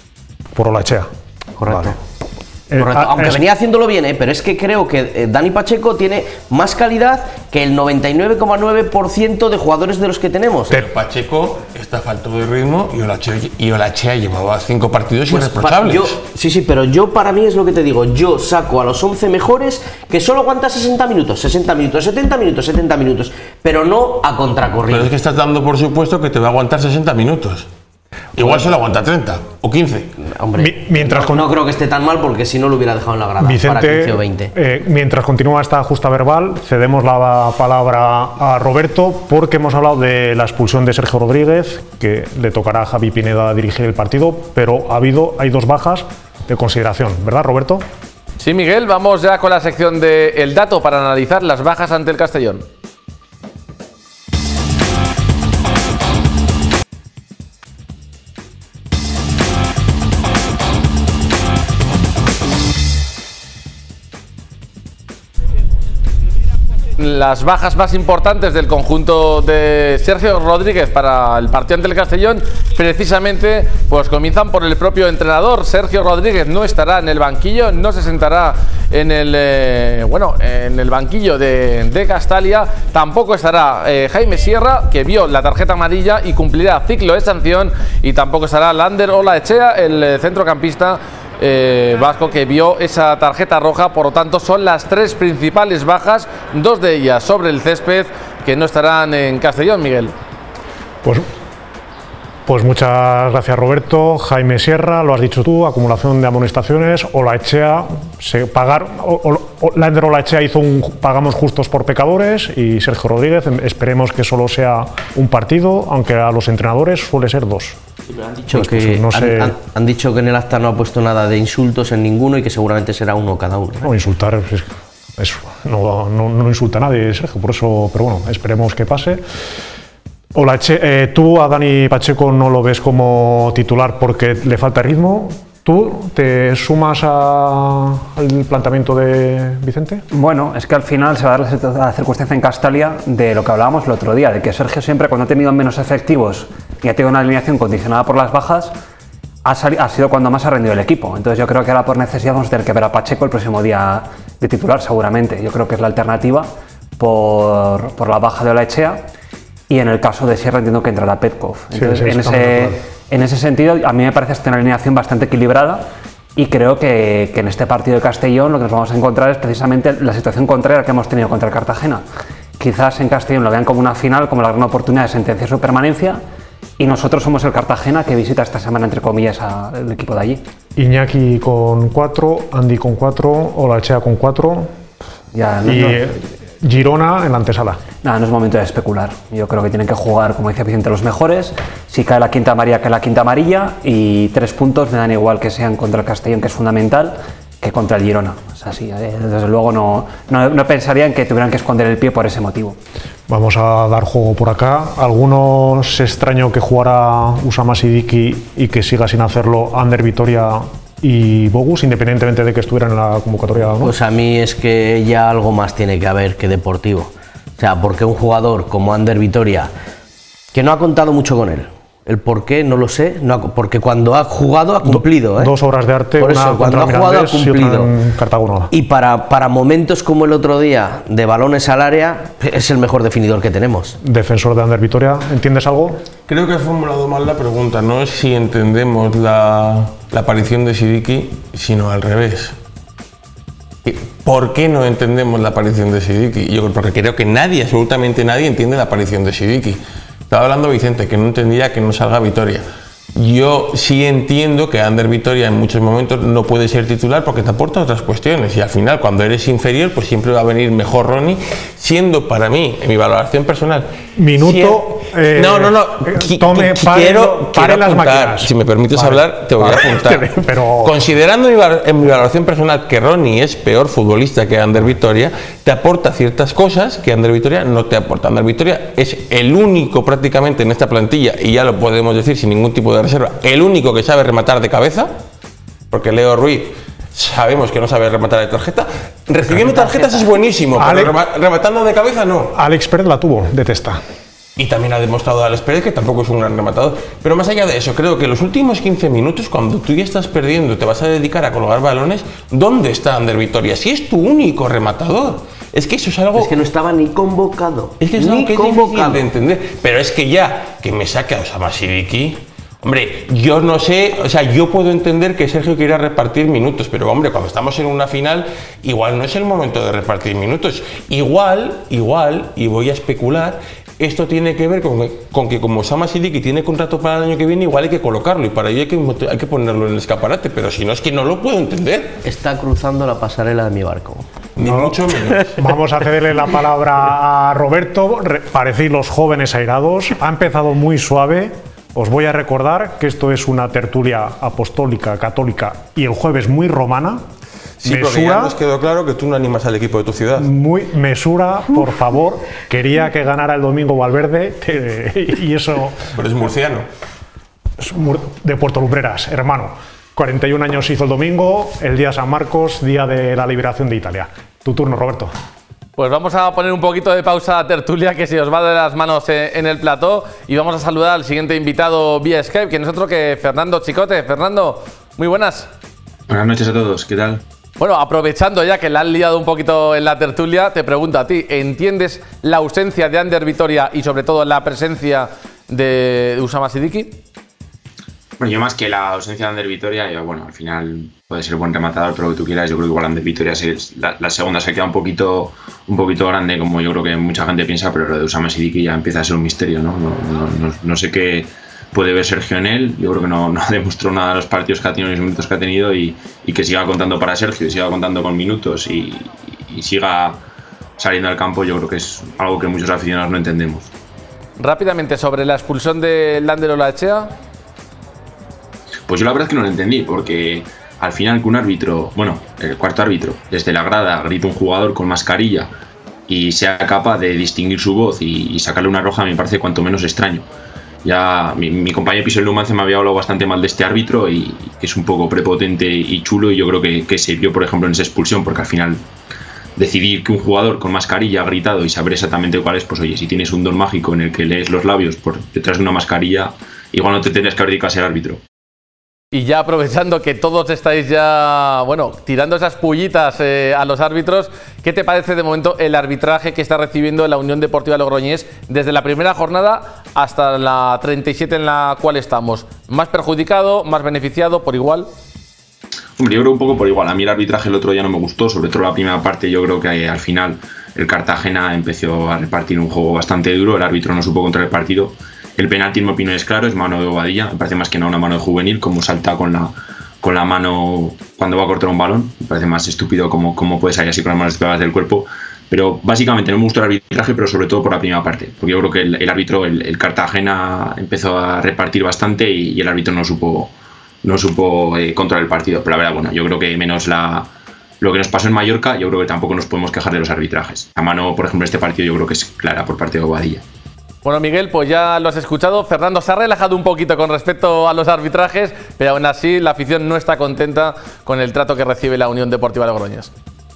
Por Olaechea. Correcto. Vale. Correcto. Eh, Aunque es... venía haciéndolo bien, ¿eh? Pero es que creo que eh, Dani Pacheco tiene más calidad que el noventa y nueve coma nueve por ciento de jugadores de los que tenemos. Pero Pacheco está falto de ritmo y Olaechea, y Olaechea llevaba cinco partidos pues irreprochables. Yo, sí, sí, pero yo para mí es lo que te digo. Yo saco a los once mejores que solo aguanta sesenta minutos, sesenta minutos, setenta minutos, setenta minutos, pero no a contracorriente. Pero es que estás dando por supuesto que te va a aguantar sesenta minutos. Igual solo aguanta treinta o quince. Hombre, Mi, mientras no, con... no creo que esté tan mal, porque si no lo hubiera dejado en la grada. Vicente, para quince o veinte. Eh, mientras continúa esta justa verbal, cedemos la palabra a Roberto, porque hemos hablado de la expulsión de Sergio Rodríguez, que le tocará a Javi Pineda dirigir el partido, pero ha habido, hay dos bajas de consideración, ¿verdad, Roberto? Sí, Miguel, vamos ya con la sección de El Dato para analizar las bajas ante el Castellón. Las bajas más importantes del conjunto de Sergio Rodríguez para el partido ante el Castellón, precisamente, pues comienzan por el propio entrenador. Sergio Rodríguez no estará en el banquillo, no se sentará en el eh, bueno en el banquillo de, de Castalia. Tampoco estará eh, Jaime Sierra, que vio la tarjeta amarilla y cumplirá ciclo de sanción, y tampoco estará Lander Olaechea, el eh, centrocampista Eh, vasco, que vio esa tarjeta roja. Por lo tanto, son las tres principales bajas, dos de ellas sobre el césped, que no estarán en Castellón, Miguel. Pues, pues muchas gracias, Roberto. Jaime Sierra, lo has dicho tú, acumulación de amonestaciones. Olaechea, se pagar, o, o, Lander Olaechea hizo un pagamos justos por pecadores, y Sergio Rodríguez, esperemos que solo sea un partido, aunque a los entrenadores suele ser dos. Sí, pero han dicho, pues que, no sé... han, han, han dicho que en el acta no ha puesto nada de insultos en ninguno, y que seguramente será uno cada uno. No, insultar es, es, no, no, no insulta a nadie, Sergio, por eso, pero bueno, esperemos que pase. Olaechea, eh, tú a Dani Pacheco no lo ves como titular porque le falta ritmo. ¿Tú te sumas a, al planteamiento de Vicente? Bueno, es que al final se va a dar la circunstancia en Castalia de lo que hablábamos el otro día, de que Sergio siempre, cuando ha tenido menos efectivos y ha tenido una alineación condicionada por las bajas, ha, ha sido cuando más ha rendido el equipo. Entonces yo creo que ahora por necesidad vamos a tener que ver a Pacheco el próximo día de titular seguramente. Yo creo que es la alternativa por, por la baja de Olaechea, y en el caso de Sierra entiendo que entrará Petkov. Entonces, sí, sí, en, ese, en ese sentido, a mí me parece esta una alineación bastante equilibrada, y creo que, que en este partido de Castellón lo que nos vamos a encontrar es precisamente la situación contraria que hemos tenido contra el Cartagena. Quizás en Castellón lo vean como una final, como la gran oportunidad de sentenciar su permanencia, y nosotros somos el Cartagena que visita esta semana, entre comillas, al equipo de allí. Iñaki con cuatro, Andy con cuatro, Olaechea con cuatro, ya, no, y no. Girona en la antesala. Nada, no es momento de especular. Yo creo que tienen que jugar, como decía Vicente, los mejores. Si cae la quinta amarilla, cae la quinta amarilla, y tres puntos me dan igual que sean contra el Castellón, que es fundamental, que contra el Girona. O sea, sí, desde luego no, no, no pensaría en que tuvieran que esconder el pie por ese motivo. Vamos a dar juego por acá. ¿Algunos extraño que jugara Usama Siddiqui y que siga sin hacerlo Ander Vitoria y Bogus, independientemente de que estuvieran en la convocatoria o no? Pues a mí es que ya algo más tiene que haber que deportivo. O sea, porque un jugador como Ander Vitoria, que no ha contado mucho con él, el por qué no lo sé, no ha, porque cuando ha jugado ha cumplido. Do, ¿eh? Dos obras de arte, por una eso, cuando ha jugado ha cumplido. Y, y para, para momentos como el otro día, de balones al área, es el mejor definidor que tenemos. Defensor de Ander Vitoria, ¿entiendes algo? Creo que he formulado mal la pregunta, no es si entendemos la, la aparición de Siddiqui, sino al revés. ¿Por qué no entendemos la aparición de Siddiqui? Yo porque creo que nadie, absolutamente nadie, entiende la aparición de Siddiqui. Estaba hablando Vicente, que no entendía que no salga Vitoria. Yo sí entiendo que Ander Vitoria en muchos momentos no puede ser titular porque te aporta otras cuestiones, y al final cuando eres inferior pues siempre va a venir mejor Ronnie, siendo para mí, en mi valoración personal, minuto si eh, no, no, no tome, pare, quiero, pare quiero las apuntar, máquinas. Si me permites vale, hablar te voy vale, a apuntar pero... considerando en mi valoración personal que Ronnie es peor futbolista que Ander Vitoria, te aporta ciertas cosas que Ander Vitoria no te aporta. Ander Vitoria es el único prácticamente en esta plantilla, y ya lo podemos decir sin ningún tipo de reserva, el único que sabe rematar de cabeza, porque Leo Ruiz sabemos que no sabe rematar de tarjeta. Recibiendo tarjetas es buenísimo, Ale... pero rematando de cabeza no. Alex Pérez la tuvo de testa. Y también ha demostrado Alex Pérez que tampoco es un gran rematador. Pero más allá de eso, creo que los últimos quince minutos, cuando tú ya estás perdiendo, te vas a dedicar a colgar balones, ¿dónde está Ander Vitoria? Si es tu único rematador. Es que eso es algo... Es que no estaba ni convocado. Es que es ni algo que convocado. es difícil de entender. Pero es que ya, que me saque a Usama Siddiqui... Hombre, yo no sé, o sea, yo puedo entender que Sergio quiera repartir minutos, pero hombre, cuando estamos en una final, igual no es el momento de repartir minutos. Igual, igual, y voy a especular, esto tiene que ver con que, con que como Usama Siddiqui tiene contrato para el año que viene, igual hay que colocarlo, y para ello hay que, hay que ponerlo en el escaparate, pero si no, es que no lo puedo entender. Está cruzando la pasarela de mi barco. Ni no, mucho menos. Vamos a cederle la palabra a Roberto. Parecéis los jóvenes airados, ha empezado muy suave. Os voy a recordar que esto es una tertulia apostólica, católica y el jueves muy romana. Sí, mesura, porque ya nos quedó claro que tú no animas al equipo de tu ciudad. Muy mesura, por favor. Quería que ganara el domingo Valverde eh, y eso... Pero es murciano. Es de Puerto Lumbreras, hermano. cuarenta y un años hizo el domingo, el día San Marcos, día de la liberación de Italia. Tu turno, Roberto. Pues vamos a poner un poquito de pausa a tertulia, que se os va de las manos en el plató, y vamos a saludar al siguiente invitado vía Skype, que no es otro que Fernando Chicote. Fernando, muy buenas. Buenas noches a todos, ¿qué tal? Bueno, aprovechando ya que la han liado un poquito en la tertulia, te pregunto a ti, ¿entiendes la ausencia de Ander Vitoria y sobre todo la presencia de Usama Siddiqui? Bueno, yo más que la ausencia de Ander Vitoria, yo, bueno, al final puede ser buen rematador, pero lo que tú quieras, yo creo que igual Ander Vitoria es la, la segunda se queda un poquito, un poquito grande, como yo creo que mucha gente piensa, pero lo de Usama Siddiqui ya empieza a ser un misterio, ¿no? No, no, no, no sé qué puede ver Sergio en él, yo creo que no, no demostró nada de los partidos que ha tenido, los minutos que ha tenido, y, y que siga contando para Sergio, y siga contando con minutos y, y siga saliendo al campo, yo creo que es algo que muchos aficionados no entendemos. Rápidamente, sobre la expulsión de Lander Olaechea. Pues yo la verdad es que no lo entendí, porque al final que un árbitro, bueno, el cuarto árbitro, desde la grada grita un jugador con mascarilla y sea capaz de distinguir su voz y, y sacarle una roja, me parece cuanto menos extraño. Ya mi, mi compañero Pisel Numance me había hablado bastante mal de este árbitro, y, y que es un poco prepotente y chulo, y yo creo que, que se vio, por ejemplo, en esa expulsión, porque al final decidir que un jugador con mascarilla ha gritado y saber exactamente cuál es, pues oye, si tienes un don mágico en el que lees los labios por detrás de una mascarilla, igual no te tendrías que haber dedicado a ser árbitro. Y ya aprovechando que todos estáis ya, bueno, tirando esas pullitas eh, a los árbitros, ¿qué te parece de momento el arbitraje que está recibiendo la Unión Deportiva Logroñés desde la primera jornada hasta la treinta y siete en la cual estamos? ¿Más perjudicado, más beneficiado, por igual? Hombre, yo creo un poco por igual. A mí el arbitraje el otro día no me gustó, sobre todo la primera parte. Yo creo que al final el Cartagena empezó a repartir un juego bastante duro, el árbitro no supo controlar el partido. El penalti, en mi opinión, es claro, es mano de Bobadilla, me parece más que no una mano de juvenil, como salta con la, con la mano cuando va a cortar un balón, me parece más estúpido como, como puede salir así con las manos despegadas del cuerpo. Pero básicamente no me gustó el arbitraje, pero sobre todo por la primera parte, porque yo creo que el, el árbitro, el, el Cartagena empezó a repartir bastante y, y el árbitro no supo, no supo eh, controlar el partido. Pero la verdad, bueno, yo creo que menos la, lo que nos pasó en Mallorca, yo creo que tampoco nos podemos quejar de los arbitrajes. La mano, por ejemplo, este partido yo creo que es clara por parte de Bobadilla. Bueno, Miguel, pues ya lo has escuchado. Fernando se ha relajado un poquito con respecto a los arbitrajes, pero aún así la afición no está contenta con el trato que recibe la Unión Deportiva Logroñés.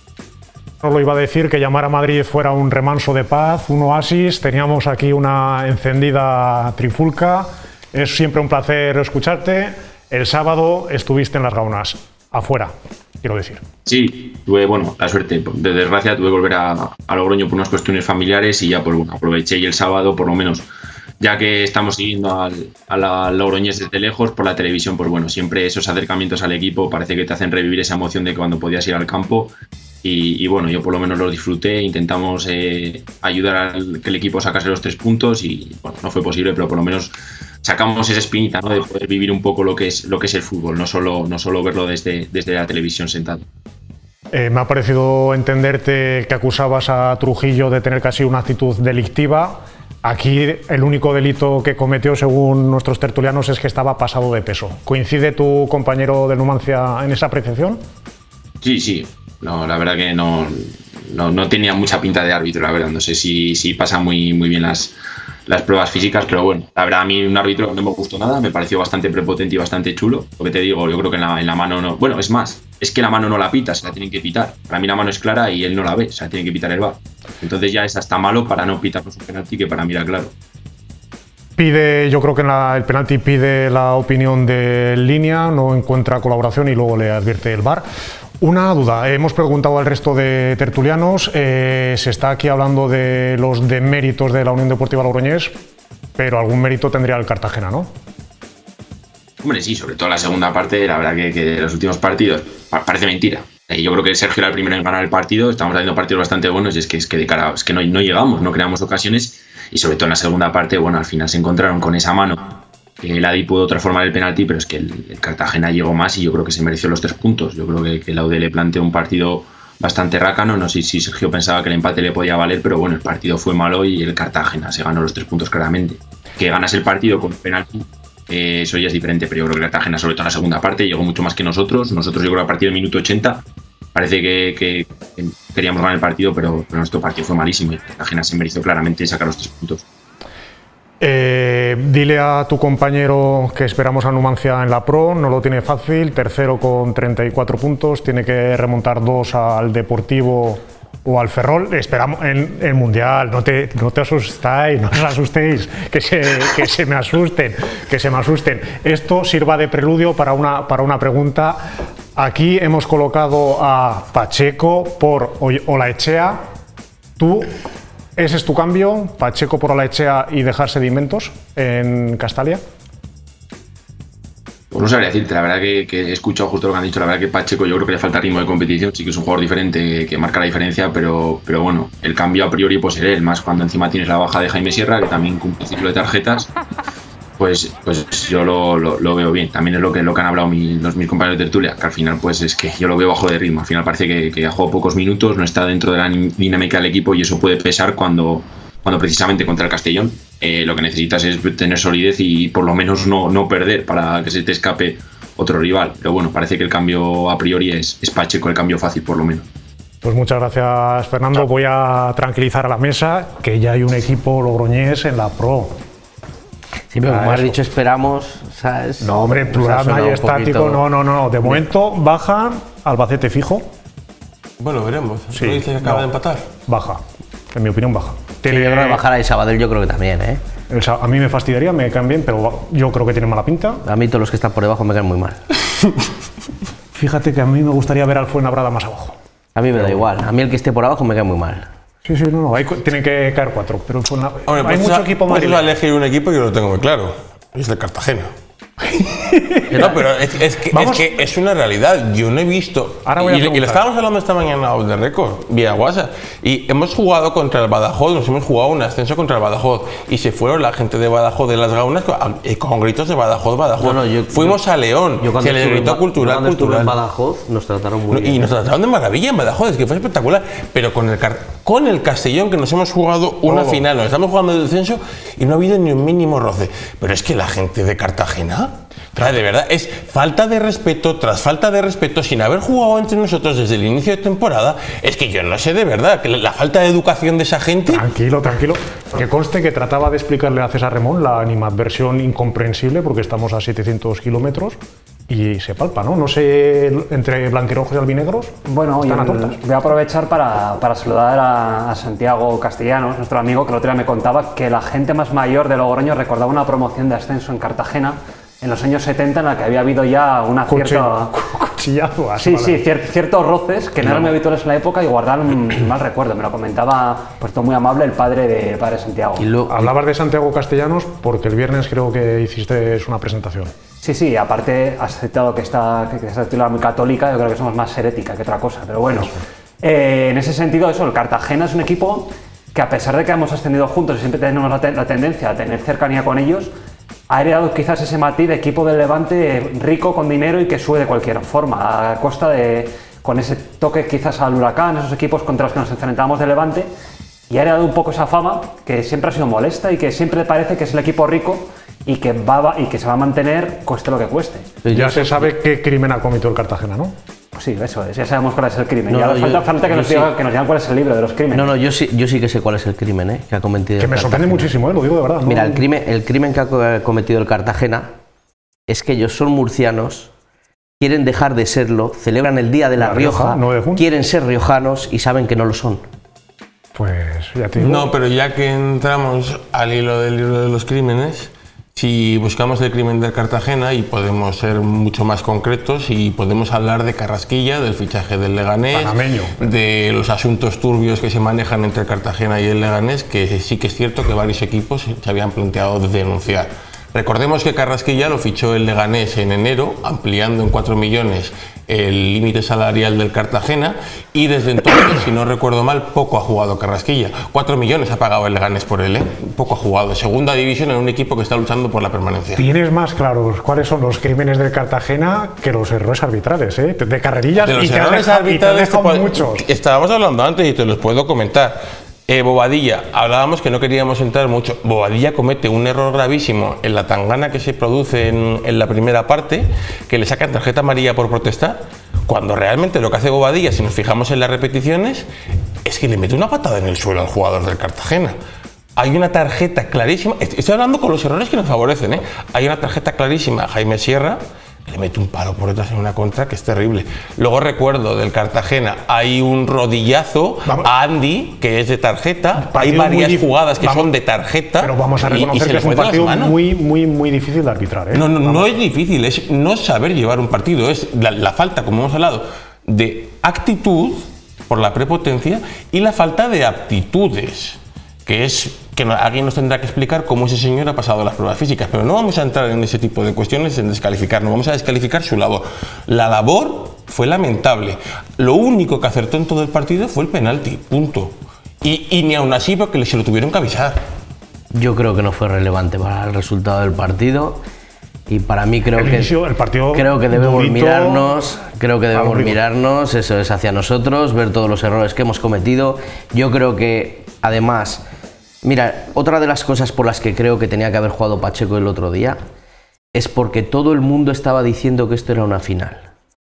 No lo iba a decir, que llamar a Madrid fuera un remanso de paz, un oasis. Teníamos aquí una encendida trifulca. Es siempre un placer escucharte. El sábado estuviste en las Gaunas, afuera, quiero decir. Sí, tuve, bueno, la suerte, de desgracia tuve que volver a, a Logroño por unas cuestiones familiares y ya pues bueno, aproveché y el sábado por lo menos, ya que estamos siguiendo al, a la Logroñés desde lejos por la televisión, pues bueno, siempre esos acercamientos al equipo parece que te hacen revivir esa emoción de cuando podías ir al campo y, y bueno, yo por lo menos lo disfruté, intentamos eh, ayudar a que el equipo sacase los tres puntos y bueno, no fue posible, pero por lo menos sacamos esa espinita, ¿no?, de poder vivir un poco lo que es, lo que es el fútbol, no solo, no solo verlo desde, desde la televisión sentado. Eh, me ha parecido entenderte que acusabas a Trujillo de tener casi una actitud delictiva. Aquí el único delito que cometió, según nuestros tertulianos, es que estaba pasado de peso. ¿Coincide tu compañero de Numancia en esa apreciación? Sí, sí. No, la verdad que no, no, no tenía mucha pinta de árbitro, la verdad. No sé si, si pasa muy, muy bien las, las pruebas físicas, pero bueno, la verdad a mí un árbitro no me gustó nada, me pareció bastante prepotente y bastante chulo. Lo que te digo, yo creo que en la, en la mano no... Bueno, es más, es que la mano no la pita, se la tienen que pitar. Para mí la mano es clara y él no la ve, se la tiene que pitar el V A R. Entonces ya es hasta malo para no pitarnos un penalti que para mí era claro. Pide, yo creo que en la, el penalti pide la opinión de línea, no encuentra colaboración y luego le advierte el V A R. Una duda, hemos preguntado al resto de tertulianos, eh, se está aquí hablando de los deméritos de la Unión Deportiva Logroñés, pero algún mérito tendría el Cartagena, ¿no? Hombre, sí, sobre todo la segunda parte, la verdad que, que los últimos partidos parece mentira. Eh, yo creo que Sergio era el primero en ganar el partido, estamos haciendo partidos bastante buenos y es que, es que de cara, es que no, no llegamos, no creamos ocasiones y sobre todo en la segunda parte, bueno, al final se encontraron con esa mano que el Adi pudo transformar el penalti, pero es que el, el Cartagena llegó más y yo creo que se mereció los tres puntos. Yo creo que, que el Aude le planteó un partido bastante rácano, no sé si Sergio pensaba que el empate le podía valer, pero bueno, el partido fue malo y el Cartagena se ganó los tres puntos claramente. Que ganas el partido con penalti, eh, eso ya es diferente, pero yo creo que el Cartagena, sobre todo en la segunda parte, llegó mucho más que nosotros. Nosotros yo creo que a partir del minuto ochenta parece que, que, que queríamos ganar el partido, pero, pero nuestro partido fue malísimo y el Cartagena se mereció claramente sacar los tres puntos. Eh, dile a tu compañero que esperamos a Numancia en la Pro, no lo tiene fácil, tercero con treinta y cuatro puntos, tiene que remontar dos al Deportivo o al Ferrol. Esperamos en el Mundial, no te, no te asustáis, no os asustéis, que se, que se me asusten, que se me asusten. Esto sirva de preludio para una, para una pregunta. Aquí hemos colocado a Pacheco por Olaechea. ¿Tú, ese es tu cambio, Pacheco por Olaechea y dejarse de inventos en Castalia? Pues no sabría decirte, la verdad que, que he escuchado justo lo que han dicho, la verdad que Pacheco yo creo que le falta ritmo de competición, sí que es un jugador diferente que, que marca la diferencia, pero, pero bueno, el cambio a priori pues será él, más cuando encima tienes la baja de Jaime Sierra, que también cumple el ciclo de tarjetas, pues, pues yo lo, lo, lo veo bien. También es lo que, lo que han hablado mi, los, mis compañeros de tertulia, que al final pues es que yo lo veo bajo de ritmo, al final parece que, que ha jugado pocos minutos, no está dentro de la dinámica del equipo y eso puede pesar cuando, cuando precisamente contra el Castellón eh, lo que necesitas es tener solidez y por lo menos no, no perder para que se te escape otro rival. Pero bueno, parece que el cambio a priori es, es Pacheco, el cambio fácil por lo menos. Pues muchas gracias, Fernando. Voy a tranquilizar a la mesa que ya hay un equipo logroñés en la Pro. Sí, pero como has dicho, esperamos, ¿sabes? No, hombre, en plural majestático, no, no, no. De momento baja Albacete fijo. Bueno, veremos. Sí, ¿Tú dices que acaba no, de empatar? Baja, en mi opinión baja. Sí, yo creo que bajará y Sabadell, yo creo que también, ¿eh? O sea, a mí me fastidiaría, me caen bien, pero yo creo que tienen mala pinta. A mí todos los que están por debajo me caen muy mal. Fíjate que a mí me gustaría ver al Fuenlabrada más abajo. A mí me da igual, a mí el que esté por abajo me cae muy mal. Sí, sí, no, no, hay, tienen que caer cuatro, pero el Fuenlabrada... Hombre, hay pues mucho equipo más. Puedes elegir un equipo, yo lo tengo muy claro, es de Cartagena. No, pero es, es, que, es que es una realidad. Yo no he visto. Ahora voy a y, y lo preguntar. estábamos hablando esta mañana de récord, vía WhatsApp. Y hemos jugado contra el Badajoz, nos hemos jugado un ascenso contra el Badajoz. Y se fueron la gente de Badajoz de las Gaunas con, con gritos de Badajoz, Badajoz. No, no, yo- Fuimos yo- a León, Yo cuando se les estuve en gritó Ba- cultural, yo cuando estuve cultural. en Badajoz nos trataron muy No, bien. y nos trataron de maravilla en Badajoz, es que fue espectacular. Pero con el, Car- con el Castellón, que nos hemos jugado una Todo. final, nos estamos jugando el descenso y no ha habido ni un mínimo roce. Pero es que la gente de Cartagena, trae de verdad, es falta de respeto tras falta de respeto, sin haber jugado entre nosotros desde el inicio de temporada. Es que yo no sé de verdad, que la, la falta de educación de esa gente. Tranquilo, tranquilo. Que conste que trataba de explicarle a César Remón la animadversión incomprensible, porque estamos a setecientos kilómetros y se palpa, ¿no? No sé, entre blanquirrojos y albinegros, Bueno, y están a el- tontas. voy a aprovechar para, para saludar a, a Santiago Castellanos, nuestro amigo, que el otro día me contaba que la gente más mayor de Logroño recordaba una promoción de ascenso en Cartagena en los años setenta en la que había habido ya una cierta... Cuchillazo. así Sí, para- sí, cier- ciertos roces que no eran muy habituales en la época y guardaron mal recuerdo. Me lo comentaba, pues todo muy amable, el padre de, el padre de Santiago. Y luego- Hablabas de Santiago Castellanos porque el viernes creo que hiciste una presentación. Sí, sí, aparte has citado que esta, que esta titular muy católica, yo creo que somos más herética que otra cosa, pero bueno. Eh, en ese sentido, eso, el Cartagena es un equipo que a pesar de que hemos ascendido juntos y siempre tenemos la, te- la tendencia a tener cercanía con ellos, ha heredado quizás ese matiz de equipo del Levante rico con dinero y que sube de cualquier forma, a costa de, con ese toque quizás al Huracán, esos equipos contra los que nos enfrentamos de Levante, y ha heredado un poco esa fama que siempre ha sido molesta y que siempre parece que es el equipo rico y que, va, va- y que se va a mantener cueste lo que cueste. Ya se sabe qué crimen ha cometido el Cartagena, ¿no? Pues sí, eso es, ya sabemos cuál es el crimen. No, ya no, falta, yo- falta que, yo nos sí. diga, que nos digan cuál es el libro de los crímenes. No, no, yo sí, yo sí que sé cuál es el crimen, ¿eh? Que ha cometido. Que el me sorprende Cartagena. muchísimo, ¿eh? Lo digo de verdad. ¿no? Mira, el crimen, el crimen que ha co- cometido el Cartagena es que ellos son murcianos, quieren dejar de serlo, celebran el Día de la, La Rioja, Rioja, nueve de junio. quieren ser riojanos y saben que no lo son. Pues ya te digo. No, pero ya que entramos al hilo del libro de los crímenes, si buscamos el crimen del Cartagena y podemos ser mucho más concretos y podemos hablar de Carrasquilla, del fichaje del Leganés, Panameño. de los asuntos turbios que se manejan entre el Cartagena y el Leganés, que sí que es cierto que varios equipos se habían planteado denunciar. Recordemos que Carrasquilla lo fichó el Leganés en enero, ampliando en cuatro millones el límite salarial del Cartagena, y desde entonces, si no recuerdo mal, poco ha jugado Carrasquilla. cuatro millones ha pagado el Leganés por él, ¿eh? Poco ha jugado. Segunda división en un equipo que está luchando por la permanencia. Tienes más claros cuáles son los crímenes del Cartagena que los errores arbitrales, ¿eh? De carrerillas De los y te has errores dejado- y te has arbitrales dejado te puedo- muchos. Estábamos hablando antes y te los puedo comentar. Eh, Bobadilla, hablábamos que no queríamos entrar mucho. Bobadilla comete un error gravísimo en la tangana que se produce en, en la primera parte, que le sacan tarjeta amarilla por protestar, cuando realmente lo que hace Bobadilla, si nos fijamos en las repeticiones, es que le mete una patada en el suelo al jugador del Cartagena. Hay una tarjeta clarísima, estoy hablando con los errores que nos favorecen, ¿eh? Hay una tarjeta clarísima a Jaime Sierra, que le mete un palo por detrás en una contra que es terrible. Luego recuerdo del Cartagena, hay un rodillazo Vamos. a Andy, que es de tarjeta, hay Partido muy varias dif- jugadas que vamos- son de tarjeta. Pero vamos a y- y reconocer se que le es un fue de las partido manos. muy, muy, muy difícil de arbitrar, ¿eh? No, no, Vamos. no es difícil, es no saber llevar un partido, es la, la falta, como hemos hablado, de actitud por la prepotencia y la falta de aptitudes, que es que no- alguien nos tendrá que explicar cómo ese señor ha pasado las pruebas físicas, pero no vamos a entrar en ese tipo de cuestiones, en descalificarnos, vamos a descalificar su labor. La labor fue lamentable, lo único que acertó en todo el partido fue el penalti, punto. Y, y ni aún así porque se lo tuvieron que avisar. Yo creo que no fue relevante para el resultado del partido y para mí creo El que inicio, el partido creo que debemos durito, mirarnos, creo que debemos aburrido. mirarnos, eso es hacia nosotros, ver todos los errores que hemos cometido. Yo creo que además, mira, otra de las cosas por las que creo que tenía que haber jugado Pacheco el otro día es porque todo el mundo estaba diciendo que esto era una final.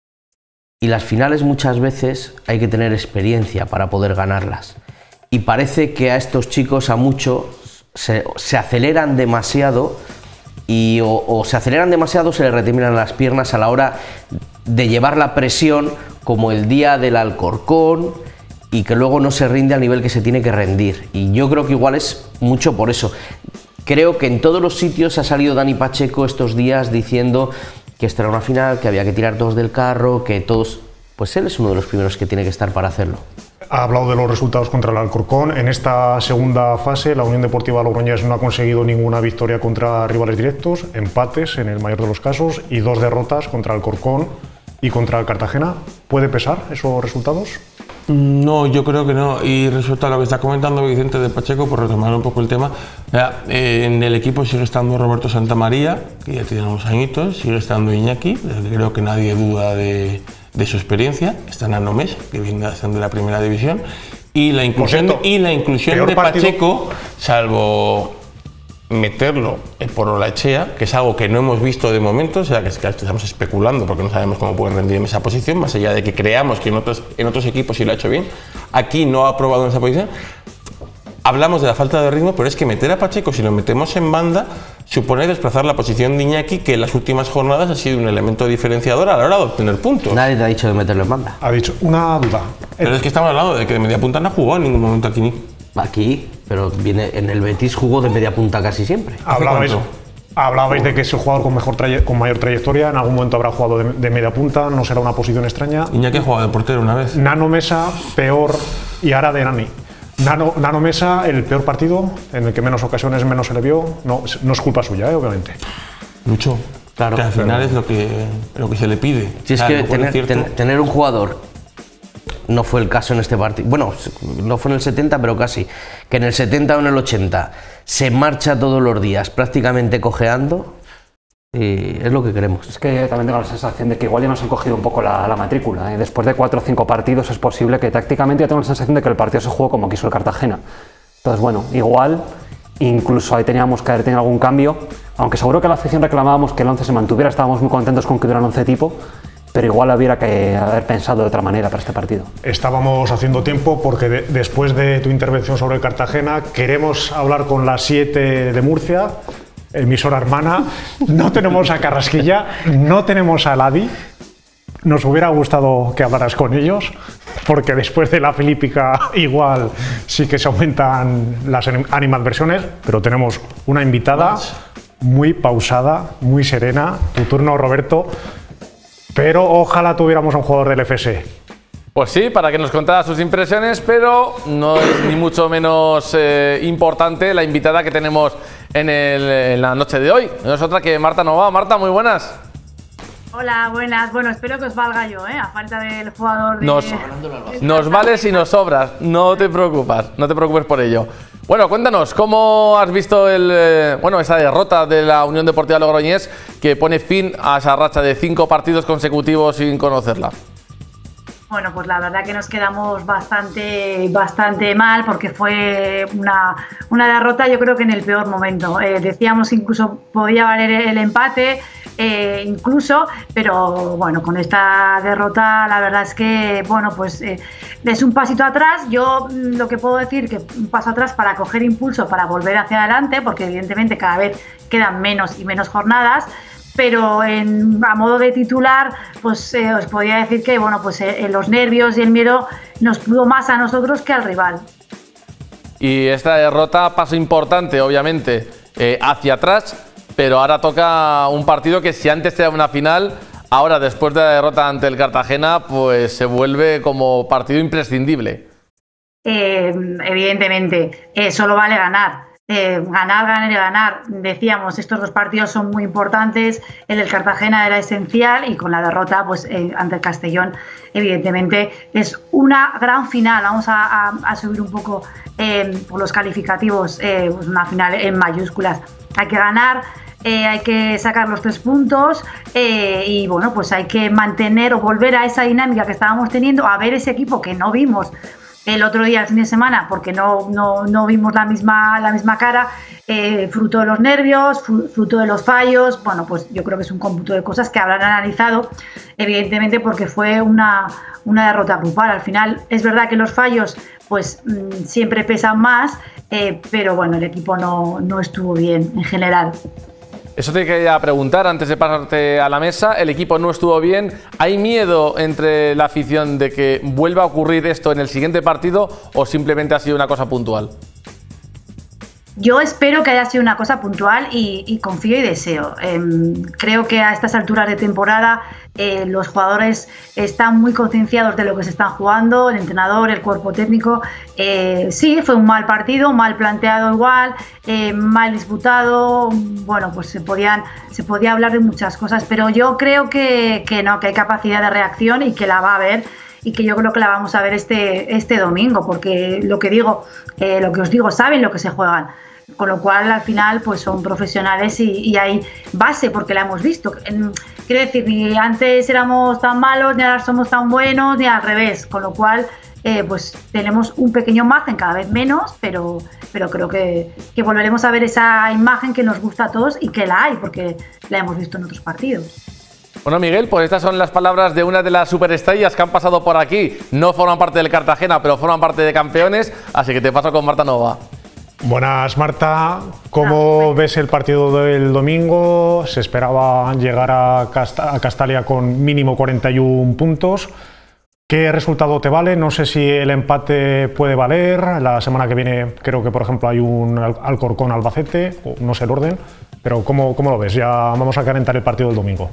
Y las finales muchas veces hay que tener experiencia para poder ganarlas. Y parece que a estos chicos, a muchos, se, se aceleran demasiado y o, o se aceleran demasiado o se les retemen las piernas a la hora de llevar la presión, como el día del Alcorcón, y que luego no se rinde al nivel que se tiene que rendir. Y yo creo que igual es mucho por eso. creo que en todos los sitios ha salido Dani Pacheco estos días diciendo que esto era una final, que había que tirar todos del carro, que todos... Pues él es uno de los primeros que tiene que estar para hacerlo. Ha hablado de los resultados contra el Alcorcón. En esta segunda fase, la Unión Deportiva Logroñés no ha conseguido ninguna victoria contra rivales directos, empates en el mayor de los casos y dos derrotas contra el Alcorcón y contra el Cartagena. ¿Puede pesar esos resultados? No, yo creo que no. Y resulta lo que está comentando Vicente de Pacheco, por retomar un poco el tema. Ya, eh, en el equipo sigue estando Roberto Santamaría, que ya tiene unos añitos, sigue estando Iñaki, creo que nadie duda de, de su experiencia. Está Nano Mesa, que viene de la primera división. Y la inclusión, cierto, y la inclusión de partido. Pacheco, salvo meterlo por Olaechea, que es algo que no hemos visto de momento, o sea, que estamos especulando porque no sabemos cómo pueden rendir en esa posición, más allá de que creamos que en otros, en otros equipos sí lo ha hecho bien. Aquí no ha probado en esa posición. Hablamos de la falta de ritmo, pero es que meter a Pacheco, si lo metemos en banda, supone desplazar la posición de Iñaki, que en las últimas jornadas ha sido un elemento diferenciador a la hora de obtener puntos. Nadie te ha dicho de meterlo en banda. Ha dicho una duda. Pero es que estamos hablando de que de media punta no ha jugado en ningún momento aquí. Aquí, pero viene en el Betis jugó de media punta casi siempre. Hablabais, hablabais de que es el jugador con, mejor traye, con mayor trayectoria, en algún momento habrá jugado de, de media punta, no será una posición extraña. Iñaki ha jugado de portero una vez. Nano Mesa, peor, y ahora de Nani. Nano, Nano Mesa, el peor partido, en el que menos ocasiones menos se le vio, no, no es culpa suya, ¿eh? Obviamente. Mucho. Claro. Que al final es lo que, lo que se le pide. Si es o sea, que tener, es ten, tener un jugador, no fue el caso en este partido, bueno, no fue en el setenta, pero casi, que en el setenta o en el ochenta se marcha todos los días prácticamente cojeando, y es lo que queremos. Es que también tengo la sensación de que igual ya nos han cogido un poco la, la matrícula, ¿eh? Después de cuatro o cinco partidos es posible que tácticamente yo tengo la sensación de que el partido se jugó como quiso el Cartagena. Entonces, bueno, igual incluso ahí teníamos que haber tenido algún cambio, aunque seguro que la afición reclamábamos que el once se mantuviera, estábamos muy contentos con que hubiera un once tipo, pero igual hubiera que haber pensado de otra manera para este partido. Estábamos haciendo tiempo porque de, después de tu intervención sobre el Cartagena queremos hablar con la siete de Murcia, emisora hermana. No tenemos a Carrasquilla, no tenemos a Ladi. Nos hubiera gustado que hablaras con ellos, porque después de la filípica igual sí que se aumentan las animadversiones, pero tenemos una invitada muy pausada, muy serena. Tu turno, Roberto, pero ojalá tuviéramos a un jugador del F S. Pues sí, para que nos contara sus impresiones, pero no es ni mucho menos eh, importante la invitada que tenemos en, el, en la noche de hoy. No es otra que Marta Nova. Marta, muy buenas. Hola, buenas. Bueno, espero que os valga yo, ¿eh? A falta del jugador de... Nos, nos vales y nos sobras, no te preocupes, no te preocupes por ello. Bueno, cuéntanos, ¿cómo has visto el, eh, bueno, esa derrota de la Unión Deportiva Logroñés que pone fin a esa racha de cinco partidos consecutivos sin conocerla? Bueno, pues la verdad que nos quedamos bastante, bastante mal porque fue una, una derrota, yo creo que en el peor momento. Eh, decíamos incluso podía valer el empate, eh, incluso, pero bueno, con esta derrota la verdad es que, bueno, pues eh, es un pasito atrás. Yo mm, lo que puedo decir que un paso atrás para coger impulso, para volver hacia adelante, porque evidentemente cada vez quedan menos y menos jornadas. Pero en, a modo de titular, pues eh, os podría decir que bueno, pues eh, los nervios y el miedo nos pudo más a nosotros que al rival. Y esta derrota, paso importante, obviamente, eh, hacia atrás, pero ahora toca un partido que si antes era una final, ahora después de la derrota ante el Cartagena, pues se vuelve como partido imprescindible. Eh, evidentemente, eh, solo vale ganar. Eh, ganar, ganar y ganar. Decíamos, estos dos partidos son muy importantes. El del Cartagena era esencial y con la derrota pues, eh, ante el Castellón, evidentemente, es una gran final. Vamos a, a, a subir un poco eh, por los calificativos, eh, pues una final en mayúsculas. Hay que ganar, eh, hay que sacar los tres puntos eh, y bueno, pues hay que mantener o volver a esa dinámica que estábamos teniendo, a ver ese equipo que no vimos el otro día, el fin de semana, porque no, no, no vimos la misma, la misma cara, eh, fruto de los nervios, fruto de los fallos. Bueno, pues yo creo que es un cómputo de cosas que habrán analizado, evidentemente, porque fue una, una derrota grupal. Al final, es verdad que los fallos pues mmm, siempre pesan más, eh, pero bueno, el equipo no, no estuvo bien en general. Eso te quería preguntar antes de pasarte a la mesa. El equipo no estuvo bien. ¿Hay miedo entre la afición de que vuelva a ocurrir esto en el siguiente partido o simplemente ha sido una cosa puntual? Yo espero que haya sido una cosa puntual y, y confío y deseo. Eh, creo que a estas alturas de temporada eh, los jugadores están muy concienciados de lo que se están jugando, el entrenador, el cuerpo técnico. Eh, sí, fue un mal partido, mal planteado igual, eh, mal disputado. Bueno, pues se podían, se podía hablar de muchas cosas, pero yo creo que, que no, que hay capacidad de reacción y que la va a haber. Y que yo creo que la vamos a ver este, este domingo, porque lo que digo, eh, lo que os digo, saben lo que se juegan. Con lo cual, al final, pues son profesionales y, y hay base, porque la hemos visto. Quiero decir, ni antes éramos tan malos, ni ahora somos tan buenos, ni al revés. Con lo cual, eh, pues tenemos un pequeño margen, cada vez menos, pero, pero creo que, que volveremos a ver esa imagen que nos gusta a todos y que la hay, porque la hemos visto en otros partidos. Bueno, Miguel, pues estas son las palabras de una de las superestrellas que han pasado por aquí. No forman parte del Cartagena, pero forman parte de campeones, así que te paso con Marta Nova. Buenas, Marta. ¿Cómo ves el partido del domingo? Se esperaba llegar a, Cast a Castalia con mínimo cuarenta y un puntos. ¿Qué resultado te vale? No sé si el empate puede valer. La semana que viene creo que, por ejemplo, hay un Alcorcón-Albacete, no sé el orden, pero ¿cómo, cómo lo ves? Ya vamos a calentar el partido del domingo.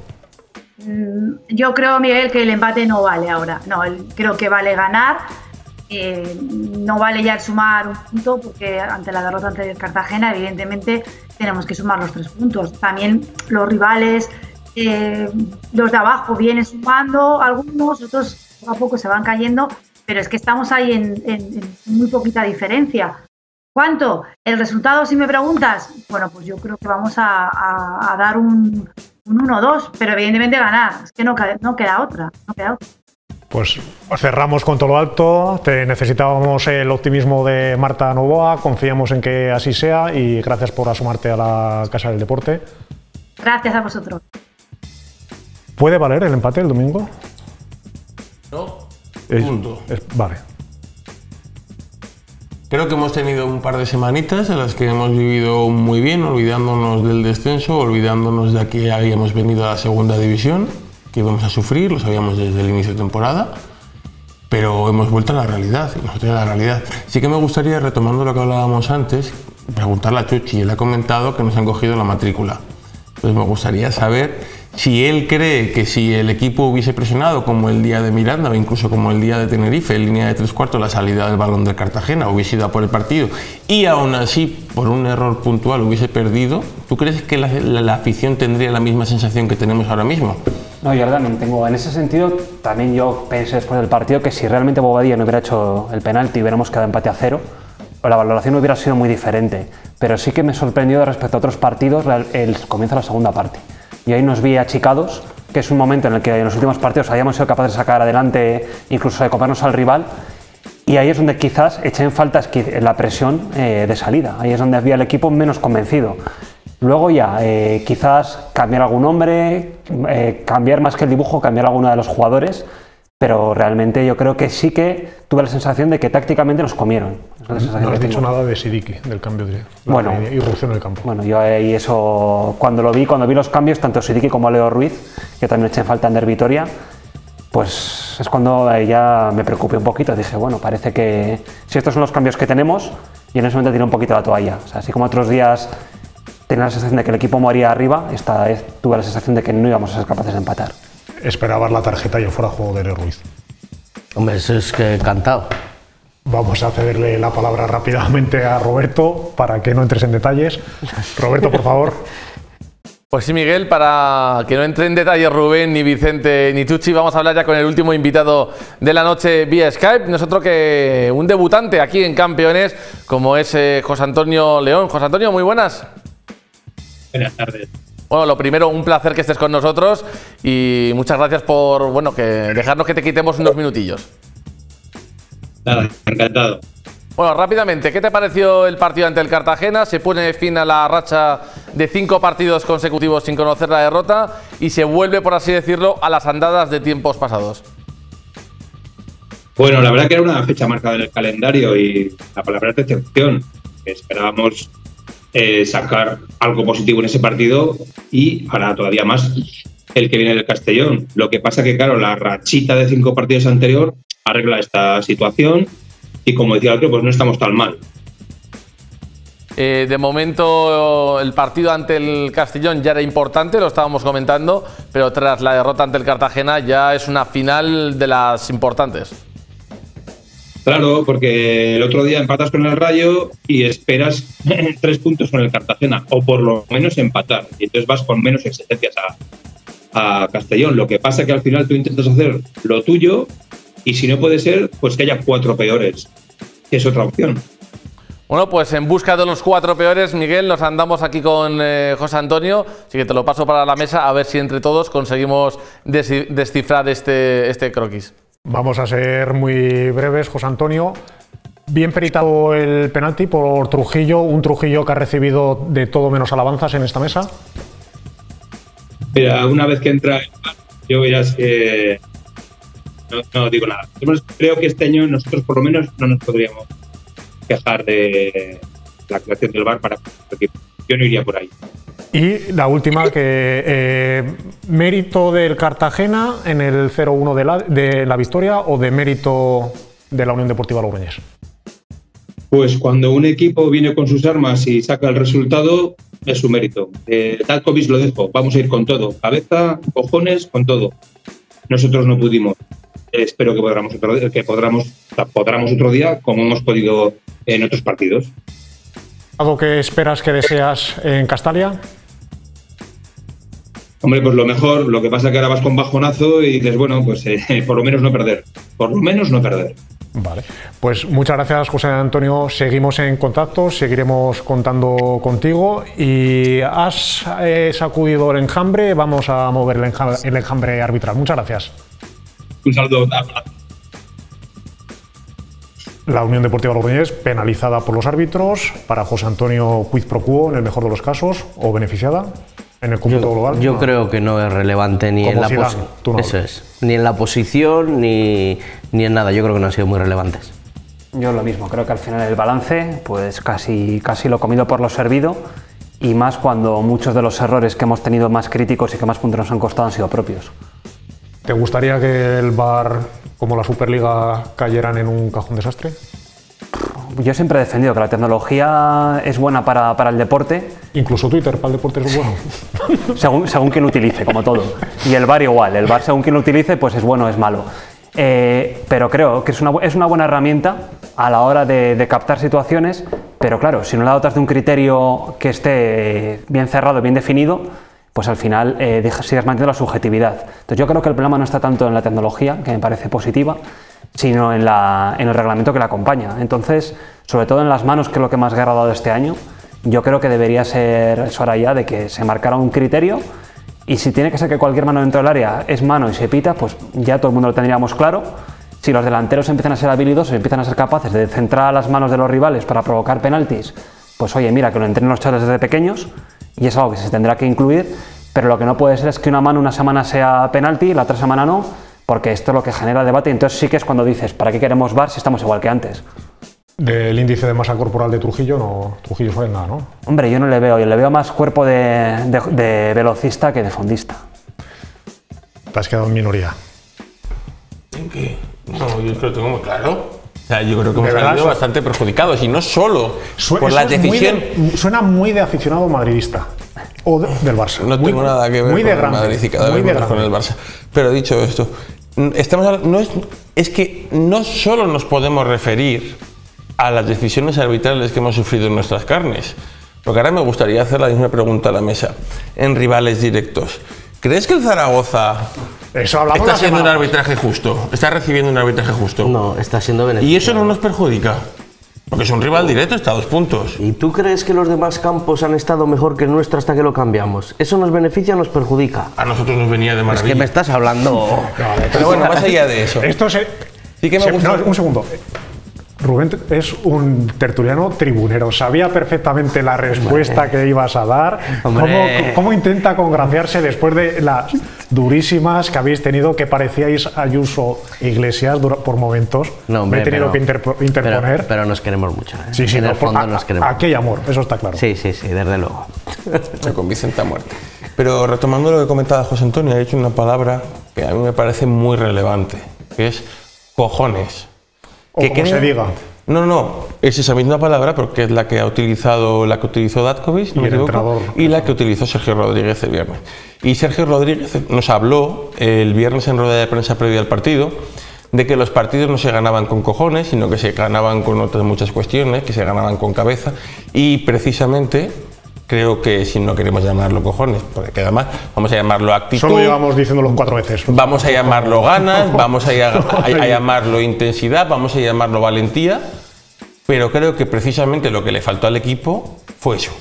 Yo creo, Miguel, que el empate no vale ahora. No, creo que vale ganar. Eh, no vale ya el sumar un punto, porque ante la derrota ante el Cartagena, evidentemente, tenemos que sumar los tres puntos. También los rivales, eh, los de abajo, vienen sumando algunos, otros poco a poco se van cayendo, pero es que estamos ahí en, en, en muy poquita diferencia. ¿Cuánto? El resultado, si me preguntas, bueno, pues yo creo que vamos a, a, a dar un, un uno dos, pero evidentemente ganar. Es que no, no queda otra, no queda otra. Pues cerramos con todo lo alto. Te necesitábamos el optimismo de Marta Novoa, confiamos en que así sea y gracias por asomarte a la Casa del Deporte. Gracias a vosotros. ¿Puede valer el empate el domingo? No, es, punto. Es, vale. Creo que hemos tenido un par de semanitas en las que hemos vivido muy bien, olvidándonos del descenso, olvidándonos de que habíamos venido a la segunda división, que íbamos a sufrir, lo sabíamos desde el inicio de temporada, pero hemos vuelto a la realidad, hemos vuelto a la realidad. Sí que me gustaría, retomando lo que hablábamos antes, preguntarle a Chuchi, él ha comentado que nos han cogido la matrícula. Pues me gustaría saber si él cree que si el equipo hubiese presionado como el día de Miranda o incluso como el día de Tenerife, en línea de tres cuartos, la salida del balón del Cartagena, hubiese ido a por el partido y aún así, por un error puntual, hubiese perdido, ¿tú crees que la, la, la afición tendría la misma sensación que tenemos ahora mismo? No, yo también tengo, en ese sentido, también yo pensé después del partido que si realmente Bobadilla no hubiera hecho el penalti y hubiéramos quedado empate a cero, la valoración hubiera sido muy diferente, pero sí que me sorprendió respecto a otros partidos el comienzo de la segunda parte. Y ahí nos vi achicados, que es un momento en el que en los últimos partidos habíamos sido capaces de sacar adelante, incluso de comernos al rival, y ahí es donde quizás eché en falta la presión eh, de salida, ahí es donde había el equipo menos convencido. Luego ya, eh, quizás cambiar algún hombre, eh, cambiar más que el dibujo, cambiar alguno de los jugadores, pero realmente yo creo que sí que tuve la sensación de que tácticamente nos comieron. Es la sensación no has que dicho tengo. Nada de Sidiki, del cambio de la bueno, irrupción del campo. Bueno, yo ahí eso, cuando lo vi, cuando vi los cambios, tanto Sidiki como Leo Ruiz, que también eché en falta en Der Vitoria, pues es cuando ya me preocupé un poquito. Dije, bueno, parece que si estos son los cambios que tenemos, y en ese momento tiré un poquito la toalla. O sea, así como otros días tenía la sensación de que el equipo moría arriba, esta vez tuve la sensación de que no íbamos a ser capaces de empatar. Esperabas la tarjeta y el fuera juego de Leo Ruiz. Hombre, eso es que encantado. Vamos a cederle la palabra rápidamente a Roberto para que no entres en detalles. Roberto, por favor. Pues sí, Miguel, para que no entre en detalles Rubén, ni Vicente, ni Chuchi, vamos a hablar ya con el último invitado de la noche vía Skype. Nosotros que un debutante aquí en Campeones, como es eh, José Antonio León. José Antonio, muy buenas. Buenas tardes. Bueno, lo primero, un placer que estés con nosotros y muchas gracias por bueno, que dejarnos que te quitemos unos minutillos. Nada, encantado. Bueno, rápidamente, ¿qué te pareció el partido ante el Cartagena? Se pone fin a la racha de cinco partidos consecutivos sin conocer la derrota y se vuelve, por así decirlo, a las andadas de tiempos pasados. Bueno, la verdad que era una fecha marcada en el calendario y la palabra es decepción. Esperábamos eh, sacar algo positivo en ese partido y ahora todavía más el que viene del Castellón. Lo que pasa que, claro, la rachita de cinco partidos anterior arregla esta situación y, como decía otro, pues no estamos tan mal. Eh, de momento el partido ante el Castellón ya era importante, lo estábamos comentando, pero tras la derrota ante el Cartagena ya es una final de las importantes. Claro, porque el otro día empatas con el Rayo y esperas tres puntos con el Cartagena, o por lo menos empatar, y entonces vas con menos exigencias a, a Castellón. Lo que pasa es que al final tú intentas hacer lo tuyo y si no puede ser, pues que haya cuatro peores, que es otra opción. Bueno, pues en busca de los cuatro peores, Miguel, nos andamos aquí con eh, José Antonio, así que te lo paso para la mesa a ver si entre todos conseguimos des descifrar este, este croquis. Vamos a ser muy breves, José Antonio. Bien peritado el penalti por Trujillo, un Trujillo que ha recibido de todo menos alabanzas en esta mesa. Mira, una vez que entra, yo verás que no, no digo nada. Creo que este año nosotros por lo menos no nos podríamos quejar de la actuación del V A R para nuestro equipo. Yo no iría por ahí. Y la última, que eh, mérito del Cartagena en el cero uno de la, de la victoria o de mérito de la Unión Deportiva Logroñés. Pues cuando un equipo viene con sus armas y saca el resultado, es su mérito. Eh, Talkovic lo dejo, vamos a ir con todo. Cabeza, cojones, con todo. Nosotros no pudimos. Eh, espero que podamos otro, que podamos, podamos otro día, como hemos podido en otros partidos. ¿Algo que esperas, que deseas en Castalia? Hombre, pues lo mejor, lo que pasa es que ahora vas con bajonazo y dices, bueno, pues eh, por lo menos no perder. Por lo menos no perder. Vale, pues muchas gracias, José Antonio. Seguimos en contacto, seguiremos contando contigo. Y has eh, sacudido el enjambre, vamos a mover el enjambre, el enjambre arbitral. Muchas gracias. Un saludo. La Unión Deportiva Logroñés penalizada por los árbitros. Para José Antonio, quid pro quo en el mejor de los casos, o beneficiada en el cómputo yo, global. Yo no. creo que no es relevante ni en la posición. No Eso es. Ni en la posición ni, ni en nada. Yo creo que no han sido muy relevantes. Yo lo mismo. Creo que al final el balance, pues casi, casi lo comido por lo servido. Y más cuando muchos de los errores que hemos tenido más críticos y que más puntos nos han costado han sido propios. ¿Te gustaría que el V A R, como la Superliga, cayeran en un cajón desastre? Yo siempre he defendido que la tecnología es buena para, para el deporte. Incluso Twitter para el deporte es bueno. según, según quien lo utilice, como todo. Y el V A R igual. El V A R, según quien lo utilice, pues es bueno o es malo. Eh, pero creo que es una, es una buena herramienta a la hora de, de captar situaciones. Pero claro, si no la dotas de un criterio que esté bien cerrado, bien definido, pues al final eh, sigues manteniendo la subjetividad. Entonces yo creo que el problema no está tanto en la tecnología, que me parece positiva, sino en, la, en el reglamento que la acompaña. Entonces, sobre todo en las manos, que es lo que más guerra ha dado este año, yo creo que debería ser es hora ya de que se marcara un criterio, y si tiene que ser que cualquier mano dentro del área es mano y se pita, pues ya todo el mundo lo tendríamos claro. Si los delanteros empiezan a ser habilidosos y empiezan a ser capaces de centrar las manos de los rivales para provocar penaltis, pues oye, mira, que lo entrenen los chavales desde pequeños, y es algo que se tendrá que incluir, pero lo que no puede ser es que una mano una semana sea penalti y la otra semana no, porque esto es lo que genera debate, y entonces sí que es cuando dices, ¿para qué queremos V A R si estamos igual que antes? Del índice de masa corporal de Trujillo, no, Trujillo suele nada, ¿no? Hombre, yo no le veo, yo le veo más cuerpo de, de, de velocista que de fondista. Te has quedado en minoría. ¿En qué? No, yo creo que tengo muy claro. O sea, yo creo que hemos salido bastante perjudicados, y no solo Su por la decisión. Muy de, suena muy de aficionado madridista. O de, del Barça. No tengo muy, nada que ver muy con de el Madrid y cada vez menos con el Barça. Pero dicho esto, estamos hablando, no es, es que no solo nos podemos referir a las decisiones arbitrales que hemos sufrido en nuestras carnes, porque ahora me gustaría hacer la misma pregunta a la mesa, en rivales directos. ¿Crees que el Zaragoza Eso hablamos está siendo semana. un arbitraje justo? ¿Está recibiendo un arbitraje justo? No, está siendo beneficiado. ¿Y eso no nos perjudica? Porque es un rival directo, está a dos puntos. ¿Y tú crees que los demás campos han estado mejor que el nuestro hasta que lo cambiamos? ¿Eso nos beneficia o nos perjudica? A nosotros nos venía de maravilla. Es que me estás hablando... Pero bueno, más allá de eso. Esto se, sí que me se, gusta. No, un segundo. Rubén es un tertuliano tribunero, sabía perfectamente la respuesta Hombre. que ibas a dar. ¿Cómo, ¿Cómo intenta congraciarse después de las durísimas que habéis tenido, que parecíais Ayuso Iglesias por momentos? No, hombre, Me he tenido pero, que interpo, interponer. Pero, pero nos queremos mucho, ¿eh? Sí, sí, en no, el fondo a, nos queremos. Aquí hay amor, eso está claro. Sí, sí, sí, desde luego. Con Vicente a muerte. Pero retomando lo que comentaba José Antonio, ha dicho una palabra que a mí me parece muy relevante, que es cojones. O que como creo, se diga. No, no, es esa misma palabra porque es la que ha utilizado, la que utilizó Datkovic, no me equivoco, y la que utilizó Sergio Rodríguez el viernes. Y Sergio Rodríguez nos habló el viernes en rueda de prensa previa al partido de que los partidos no se ganaban con cojones, sino que se ganaban con otras muchas cuestiones, que se ganaban con cabeza, y precisamente creo que, si no queremos llamarlo cojones, porque queda mal, vamos a llamarlo actitud. Solo llevamos diciéndolo cuatro veces. Vamos a llamarlo ganas, vamos a, a, a llamarlo intensidad, vamos a llamarlo valentía, pero creo que precisamente lo que le faltó al equipo fue eso.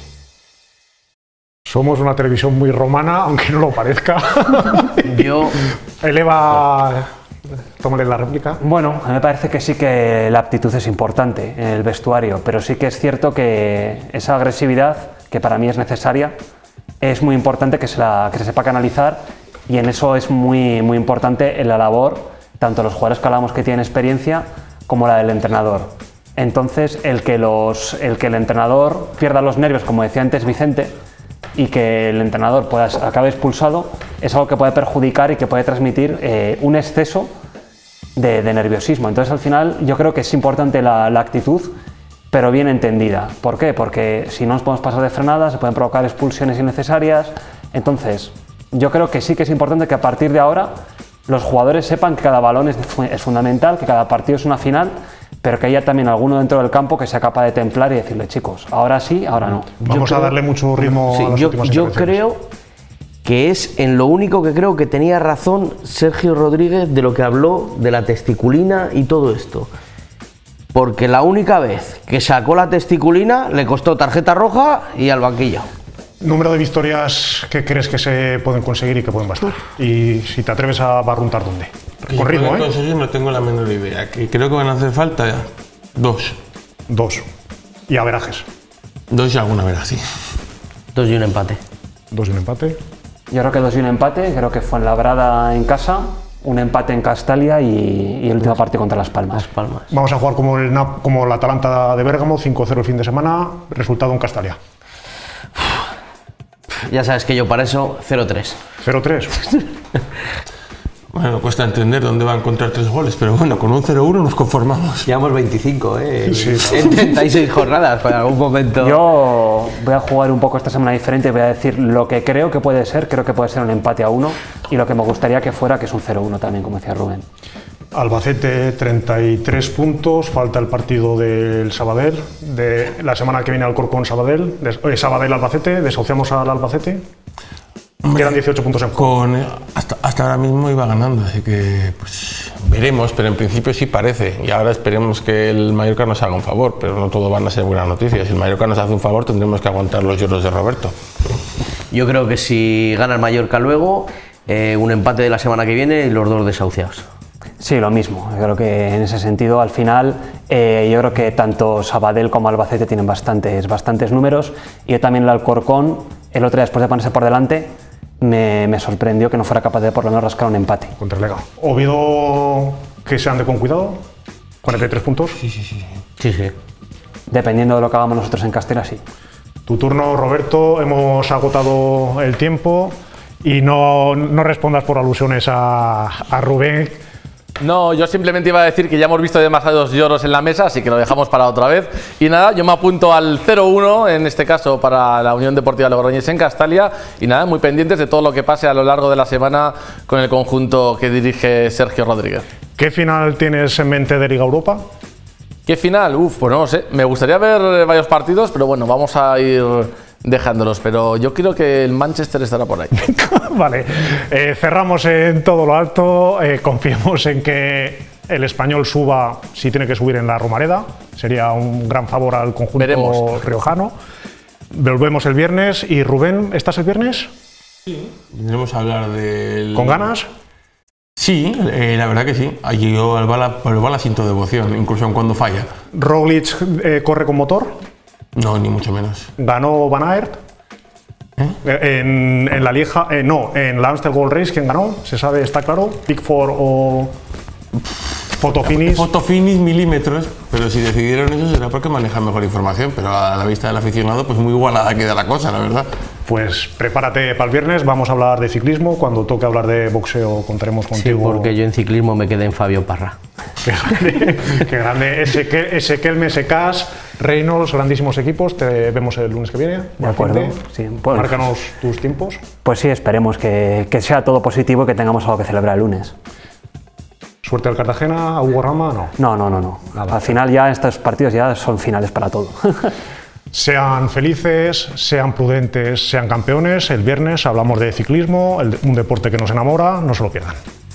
Somos una televisión muy romana, aunque no lo parezca. Yo... Eleva... Tómale la réplica. Bueno, a mí me parece que sí que la aptitud es importante en el vestuario, pero sí que es cierto que esa agresividad, que para mí es necesaria, es muy importante que se, la, que se sepa canalizar, y en eso es muy, muy importante en la labor, tanto los jugadores que hablamos que tienen experiencia, como la del entrenador. Entonces, el que, los, el, que el entrenador pierda los nervios, como decía antes Vicente, y que el entrenador pueda, acabe expulsado, es algo que puede perjudicar y que puede transmitir eh, un exceso de, de nerviosismo. Entonces, al final, yo creo que es importante la, la actitud, pero bien entendida. ¿Por qué? Porque si no nos podemos pasar de frenadas, se pueden provocar expulsiones innecesarias. Entonces, yo creo que sí que es importante que a partir de ahora los jugadores sepan que cada balón es, es fundamental, que cada partido es una final, pero que haya también alguno dentro del campo que sea capaz de templar y decirle, chicos, ahora sí, ahora no. Vamos creo, a darle mucho ritmo sí, a las yo, últimas yo creo que es en lo único que creo que tenía razón Sergio Rodríguez de lo que habló de la testiculina y todo esto. Porque la única vez que sacó la testiculina le costó tarjeta roja y al banquillo. Número de victorias que crees que se pueden conseguir y que pueden bastar. Y si te atreves a barruntar, ¿dónde? Con ritmo, ¿eh? Conseguir, no tengo la menor idea. Que creo que van a hacer falta dos. Dos. Y averajes. Dos y alguna vez así. Dos y un empate. Dos y un empate. Yo creo que dos y un empate. Creo que fue en Labrada en casa, un empate en Castalia y, y el último partido contra Las Palmas. Las Palmas. Vamos a jugar como el, como el Atalanta de Bérgamo, cinco cero el fin de semana, resultado en Castalia. Ya sabes que yo para eso cero tres. cero tres. Bueno, cuesta entender dónde va a encontrar tres goles, pero bueno, con un cero uno nos conformamos. Llevamos veinticinco, ¿eh? Sí, sí. En treinta y seis jornadas, en algún momento. Yo voy a jugar un poco esta semana diferente, voy a decir lo que creo que puede ser, creo que puede ser un empate a uno, y lo que me gustaría que fuera, que es un cero uno también, como decía Rubén. Albacete, treinta y tres puntos, falta el partido del Sabadell, de la semana que viene Alcorcón Sabadell, de, eh, Sabadell Albacete, desahuciamos al Albacete. Quedan dieciocho puntos en juego. Con, hasta, hasta ahora mismo iba ganando, así que pues, veremos, pero en principio sí parece. Y ahora esperemos que el Mallorca nos haga un favor, pero no todo van a ser buenas noticias. Si el Mallorca nos hace un favor, tendremos que aguantar los lloros de Roberto. Yo creo que si gana el Mallorca luego, eh, un empate de la semana que viene y los dos desahuciados. Sí, lo mismo. Yo creo que en ese sentido, al final, eh, yo creo que tanto Sabadell como Albacete tienen bastantes, bastantes números. Y yo también el Alcorcón, el otro día después de ponerse por delante, me, me sorprendió que no fuera capaz de por lo menos rascar un empate. Contra el Lega. Oviedo, que se ande con cuidado, cuarenta y tres puntos. Sí, sí, sí. Sí, sí. Dependiendo de lo que hagamos nosotros en Castilla, sí. Tu turno, Roberto, hemos agotado el tiempo y no, no respondas por alusiones a, a Rubén. No, yo simplemente iba a decir que ya hemos visto demasiados lloros en la mesa, así que lo dejamos para otra vez. Y nada, yo me apunto al cero uno, en este caso para la Unión Deportiva Logroñés en Castalia. Y nada, muy pendientes de todo lo que pase a lo largo de la semana con el conjunto que dirige Sergio Rodríguez. ¿Qué final tienes en mente de Liga Europa? ¿Qué final? Uf, pues no lo sé. Me gustaría ver varios partidos, pero bueno, vamos a ir dejándolos. Pero yo creo que el Manchester estará por ahí. Vale, eh, cerramos en todo lo alto. Eh, confiemos en que el Español suba, si tiene que subir en la Romareda. Sería un gran favor al conjunto Veremos. riojano. Volvemos el viernes. Y Rubén, ¿estás el viernes? Sí. Vendremos a hablar del... ¿Con ganas? Sí, eh, la verdad que sí. Yo al Bala, al Bala siento devoción, incluso cuando falla. ¿Roglic eh, corre con motor? No, ni mucho menos. ¿Ganó Van Aert? ¿Eh? En, en la Lieja, eh, no, en la Amstel Gold Race, ¿quién ganó? ¿Se sabe? ¿Está claro? ¿Pickford o Fotofinish? Fotofinish milímetros, pero si decidieron eso será porque manejan mejor información, pero a la vista del aficionado pues muy igualada queda la cosa, la verdad. Pues prepárate para el viernes, vamos a hablar de ciclismo, cuando toque hablar de boxeo contaremos contigo. Sí, porque yo en ciclismo me quedé en Fabio Parra. Qué grande, qué grande. Ezequiel, Ezequiel, Mesecas, Reynolds, grandísimos equipos. Te vemos el lunes que viene. De acuerdo. Sí, pues, márcanos tus tiempos. Pues sí, esperemos que, que sea todo positivo y que tengamos algo que celebrar el lunes. Suerte al Cartagena, a Hugo Rama, no. No, no, no, no. Al final ya estos partidos ya son finales para todo. Sean felices, sean prudentes, sean campeones. El viernes hablamos de ciclismo, el, un deporte que nos enamora, no se lo pierdan.